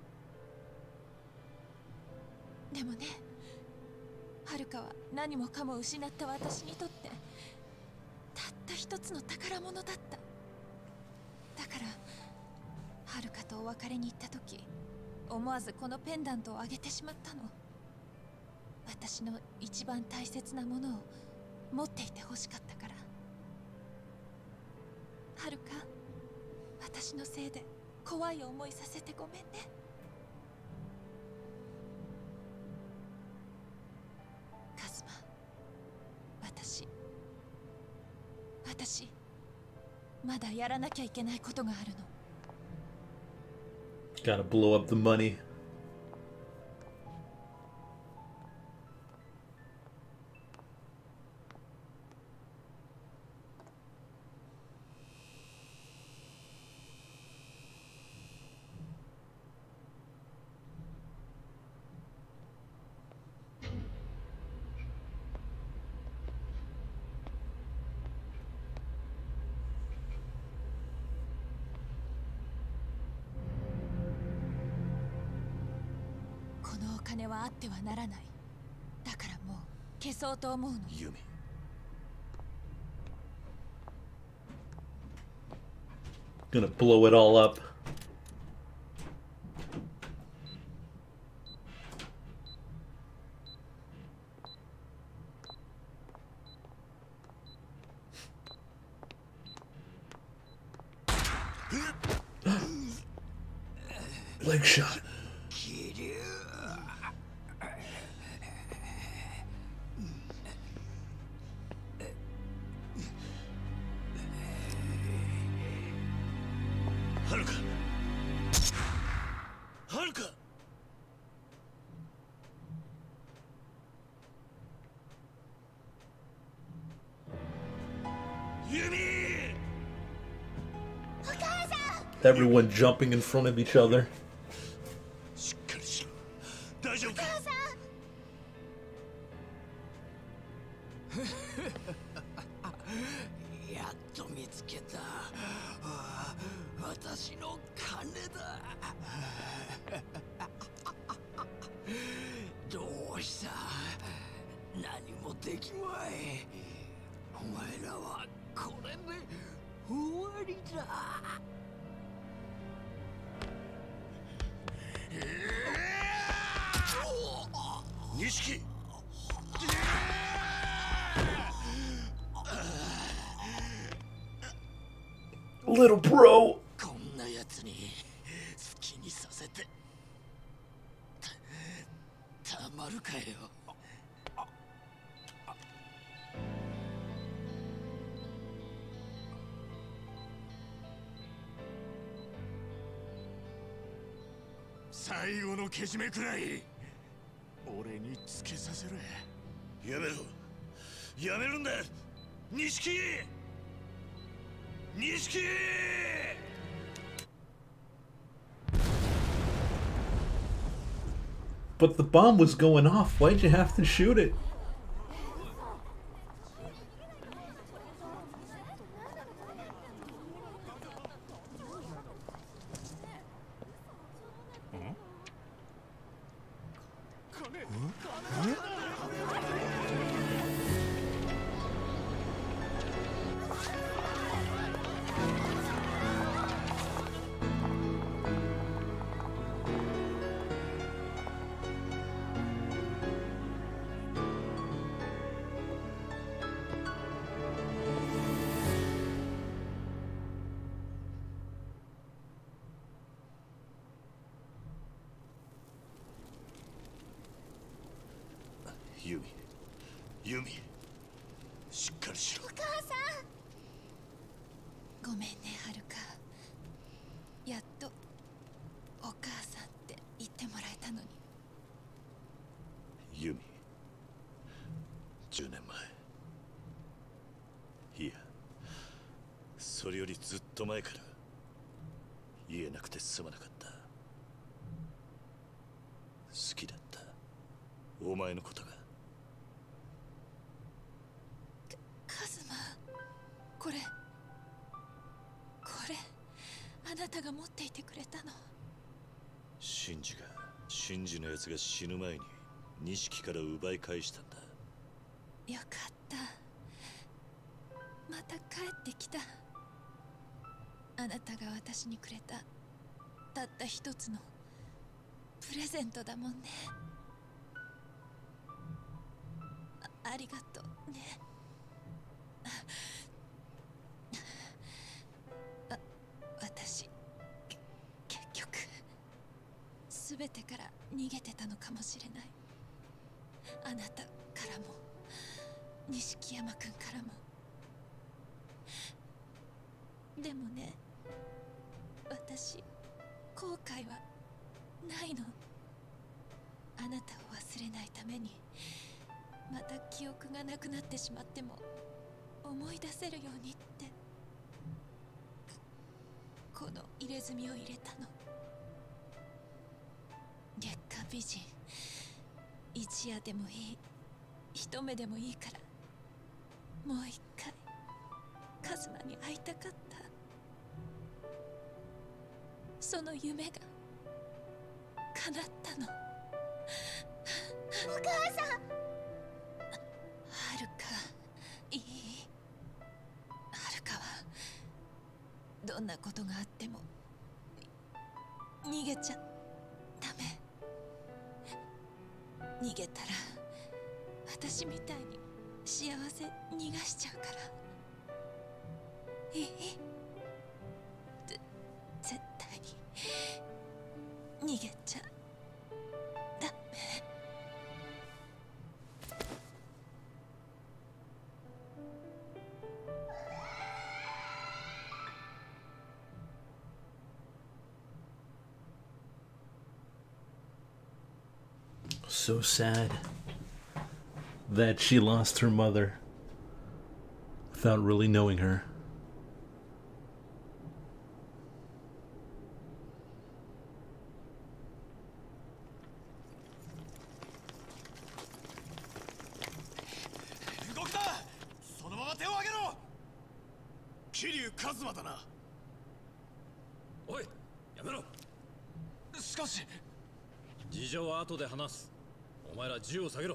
でもね、遥は何もかも失った私にとってたった一つの宝物だった。だから遥とお別れに行った時、思わずこのペンダントをあげてしまったの。私の一番大切なものを持っていてほしかったから。遥、私のせいで怖い思いさせてごめんね。カズマ、私私まだやらなきゃいけないことがあるの。 Gotta blow up the money. このお金はあってはならない。だからもう消そうと思うの。 ユミ、 Gonna blow it all up. Leg shot. Everyone jumping in front of each other. しっかりしろ。大丈夫か？ やっと見つけた。私の金だ。どうした？何もできまい。お前らはこれで終わりだ。 錦、 Little bro. こんなやつに好きにさせてた、たまるかよ。 最後のけじめくらい俺につけさせろ。 やめろ、やめるんだ、錦、錦。 But the bomb was going off. Why'd you have to shoot it? しっかりしろ。 お母さん、ごめんねはるか。やっとお母さんって言ってもらえたのに。 ユミ、じゅうねんまえ、いやそれよりずっと前から言えなくてすまなかった。好きだったお前のことが。 カズマ、これこれあなたが持っていてくれたの。 シンジがシンジのやつが死ぬ前に錦から奪い返したんだ。 よかった、また帰ってきた。あなたが私にくれたたった一つのプレゼントだもんね。あ, ありがとうね。あ私結局全てから逃げてたのかもしれない。あなたからも錦山君からも。でもね、私後悔はないの。あなたを忘れないためにまた記憶がなくなってしまっても思い出せるようにってこの入れ墨を入れたの。月下美人、一夜でもいい、一目でもいいからもう一回カズマに会いたかった。その夢が叶ったの。お母さん。はるか、いい？はるかはどんなことがあっても逃げちゃダメ。逃げたら私みたいに幸せ逃がしちゃうから。いい？ぜ絶対に逃げちゃダメ。 So sad that she lost her mother without really knowing her. Oi, やめろ。しかし、事情は後で話す。お前ら銃を下げろ。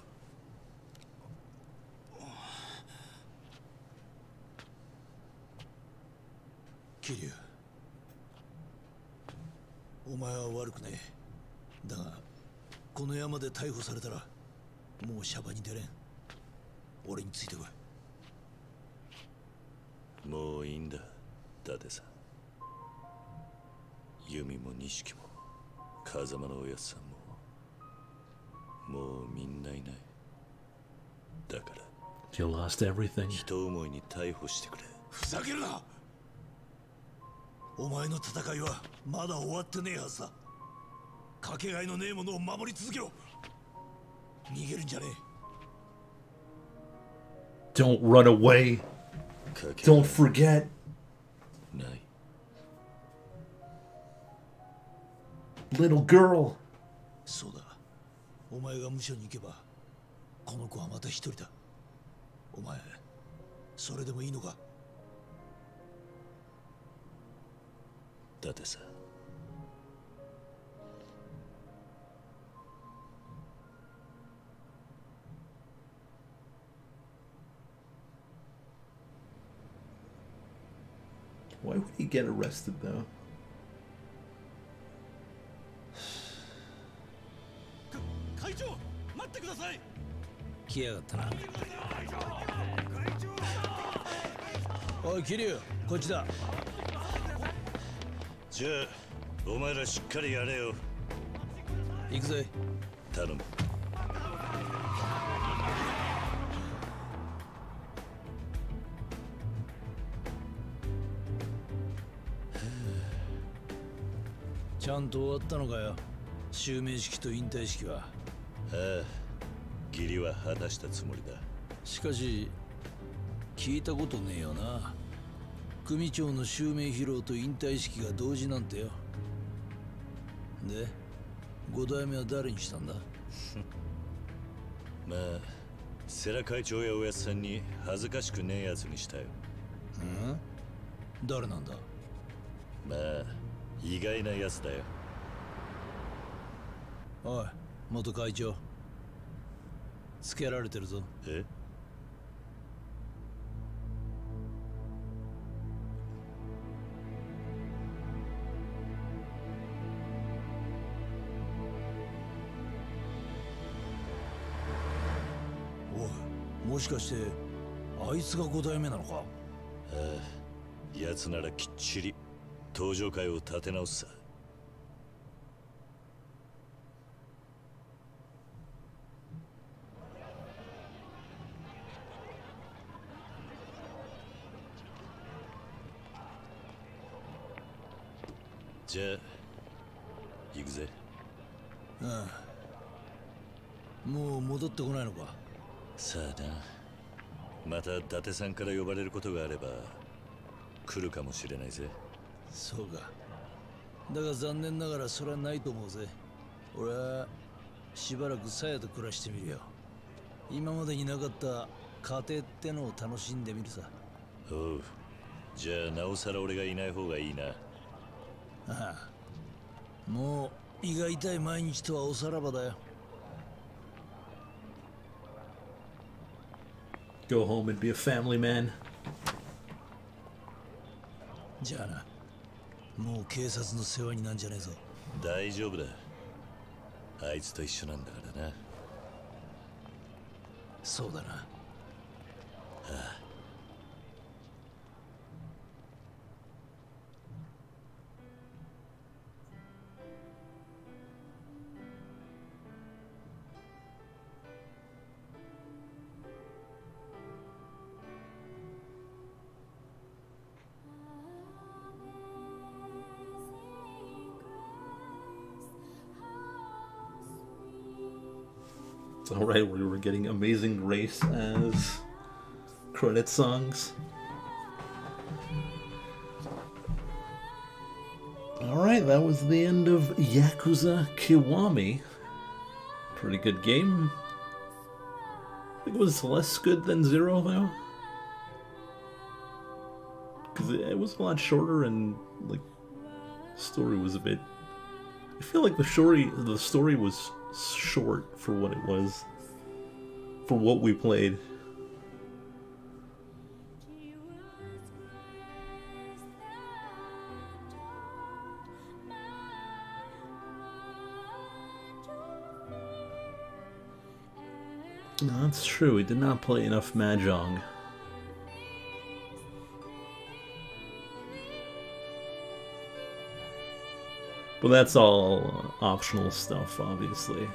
桐生、お前は悪くねえ。だがこの山で逮捕されたらもうシャバに出れん。俺についてこい。 もういいんだ、伊達さん。弓も錦も風間のおやっさんももうみんないない。だから You lost everything. 人思いに逮捕してくれ。 ふざけるな。お前の戦いはまだ終わってねえはずだ。かけがえのねえものを守り続けろ。逃げるんじゃねえ。Don't run away. Don't forget. ない。 Little girl. そうだ。お前が無所に行けばこの子はまた一人だ。お前それでもいいのか。 伊達さん。 Why would he get arrested though? 会長、待ってください。 来やがったな。おい桐生、こっちだ。 じゃあお前らしっかりやれよ。 行くぜ。 頼む。 ちゃんと終わったのかよ、襲名式と引退式は。 ああ、義理は果たしたつもりだ。 しかし聞いたことねえよな、組長の襲名披露と引退式が同時なんてよ。で五代目は誰にしたんだ？ まあ世良会長やおやつさんに恥ずかしくねえやつにしたよ。 ん？誰なんだ？ まあ意外なやつだよ。 おい元会長、つけられてるぞ。 え？ おい、もしかしてあいつが五代目なのか？ ああ、奴ならきっちり登場会を立て直すさ。じゃあ行くぜ。 ああ、もう戻ってこないのか？ さあな、また伊達さんから呼ばれることがあれば来るかもしれないぜ。 そうか。だが残念ながらそれはないと思うぜ。俺はしばらく鞘と暮らしてみるよ。今までになかった家庭ってのを楽しんでみるさ。 おう、じゃあなおさら俺がいない方がいいな。 ああ、もう胃が痛い毎日とはおさらばだよ。 Go home and be a family man. じゃあな、もう警察の世話になんじゃねえぞ。 大丈夫だ、あいつと一緒なんだからな。 そうだな。 ああ。 It's alright, we were getting Amazing Grace as credit songs. Alright, that was the end of Yakuza Kiwami. Pretty good game. I think it was less good than Zero, though. Because it was a lot shorter and, like, the story was a bit... I feel like the story, the story was short for what it was, for what we played. No, that's true, we did not play enough Mahjong. But that's all optional stuff, obviously.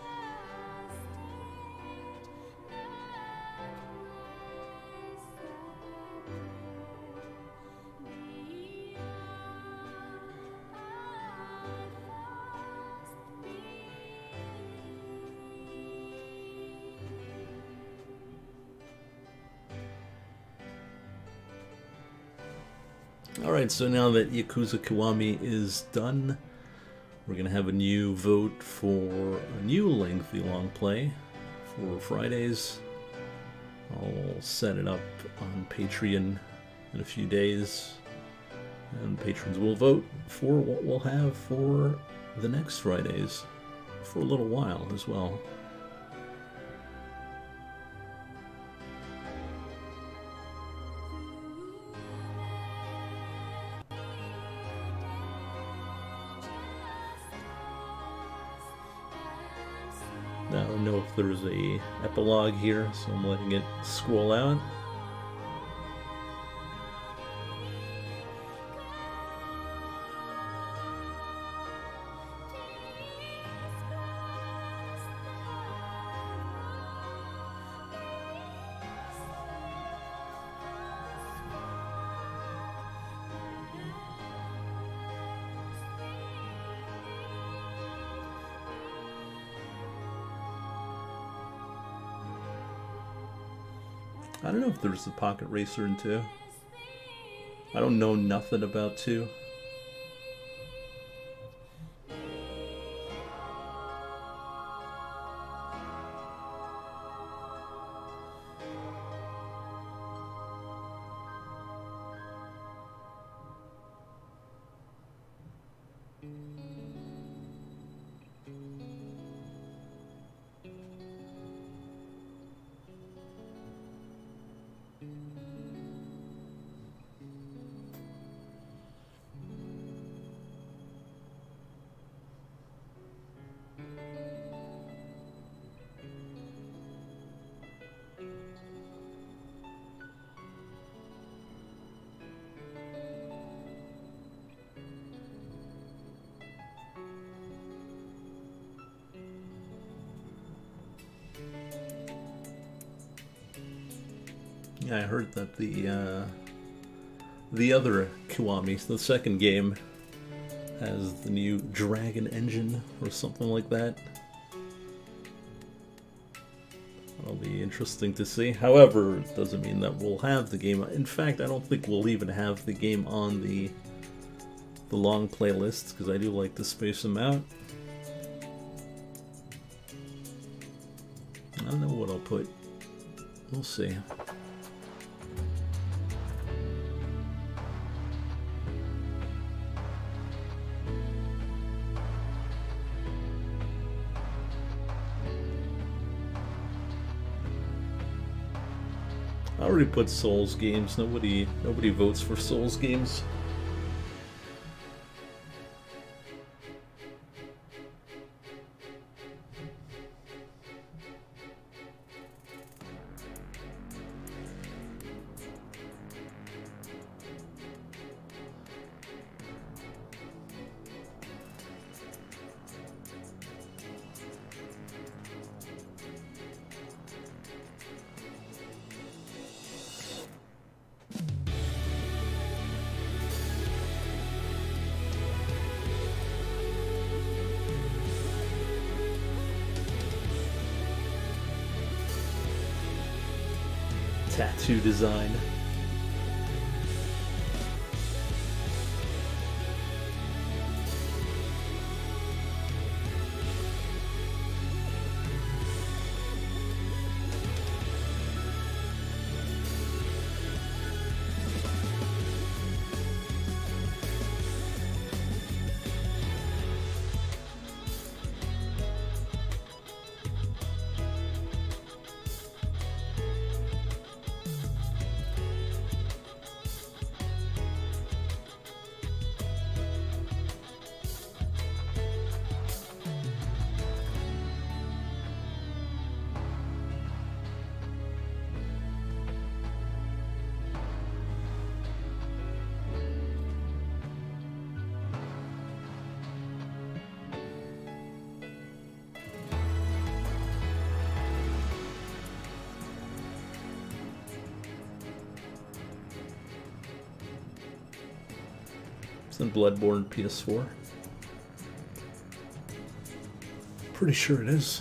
Alright, so now that Yakuza Kiwami is done, we're going to have a new vote for a new lengthy long play for Fridays. I'll set it up on Patreon in a few days, and patrons will vote for what we'll have for the next Fridays for a little while as well. I don't know if there's a epilogue here, so I'm letting it scroll out. I don't know if there's a Pocket Racer in two. I don't know nothing about two. Yeah, I heard that the uh, the other Kiwami, the second game, has the new Dragon engine or something like that. That'll be interesting to see. However, it doesn't mean that we'll have the game. In fact, I don't think we'll even have the game on the the long playlists, because I do like to space them out. I don't know what I'll put. We'll see. I already put Souls games. Nobody nobody votes for Souls games. Tattoo design. It's in Bloodborne P S four. Pretty sure it is.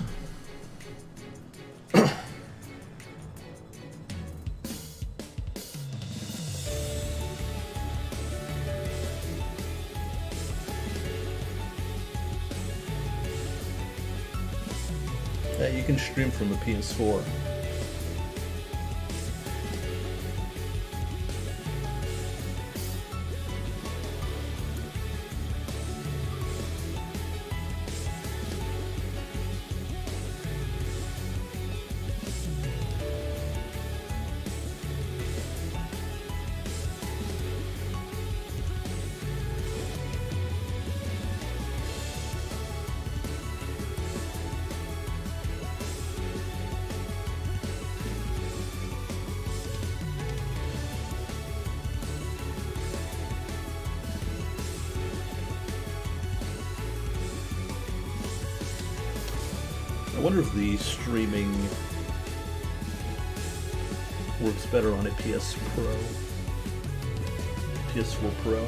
Yeah, you can stream from the P S four. I wonder if the streaming works better on a P S Pro, P S four Pro.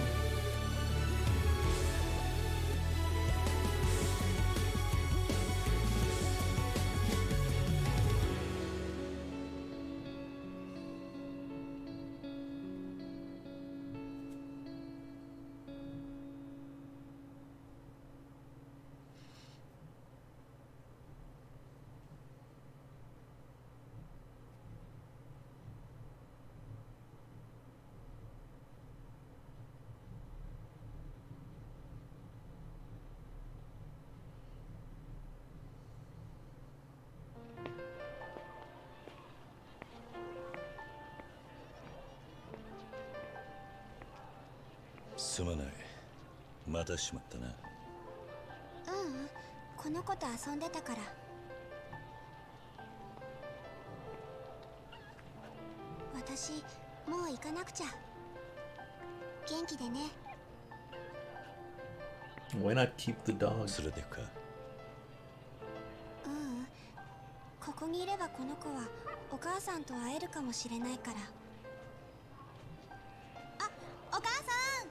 すまない。またしまったな。 ううんこの子と遊んでたから。私もう行かなくちゃ。元気でね。 Why not keep the dog? 連れてくか。 ううんここにいればこの子はお母さんと会えるかもしれないから。あ、お母さん。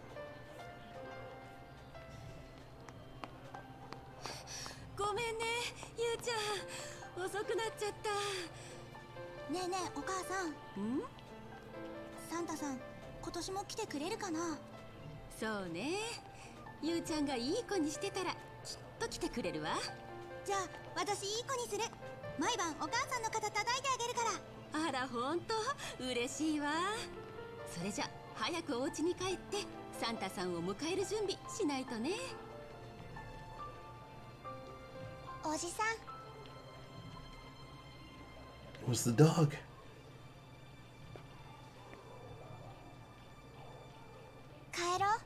ごめんね、ゆうちゃん。遅くなっちゃった。 ねえねえお母さん。 ん？ サンタさん今年も来てくれるかな。 そうね。ゆうちゃんがいい子にしてたらきっと来てくれるわ。 じゃあ私いい子にする。毎晩お母さんの肩叩いてあげるから。あらほんと嬉しいわ。それじゃ早くお家に帰ってサンタさんを迎える準備しないとね。 おじさん。 Where's the dog? 帰ろう。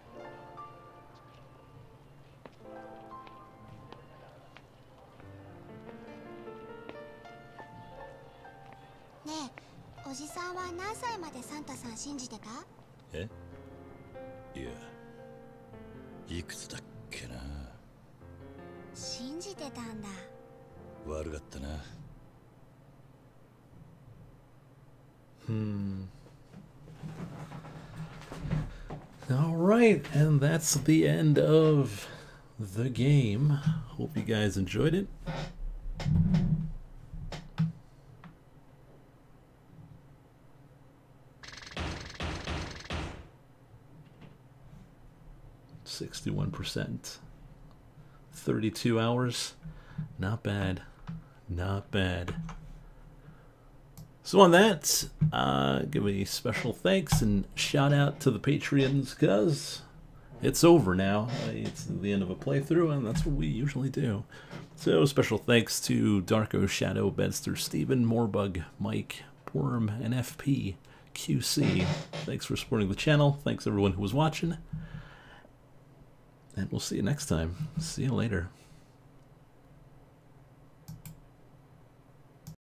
ねえ、おじさんは何歳までサンタさん信じてた？ え？いや、いくつだっけな。 信じてたんだ。 悪かったな。 Hmm. All right, and that's the end of the game. Hope you guys enjoyed it. sixty-one percent. thirty-two hours. Not bad. Not bad. So on that, uh, give a special thanks and shout out to the Patreons, because it's over now. Uh, it's the end of a playthrough, and that's what we usually do. So special thanks to Darko, Shadow, Bedster, Steven, Moorbug, Mike, Worm, and F P Q C. Thanks for supporting the channel. Thanks everyone who was watching. And we'll see you next time. See you later.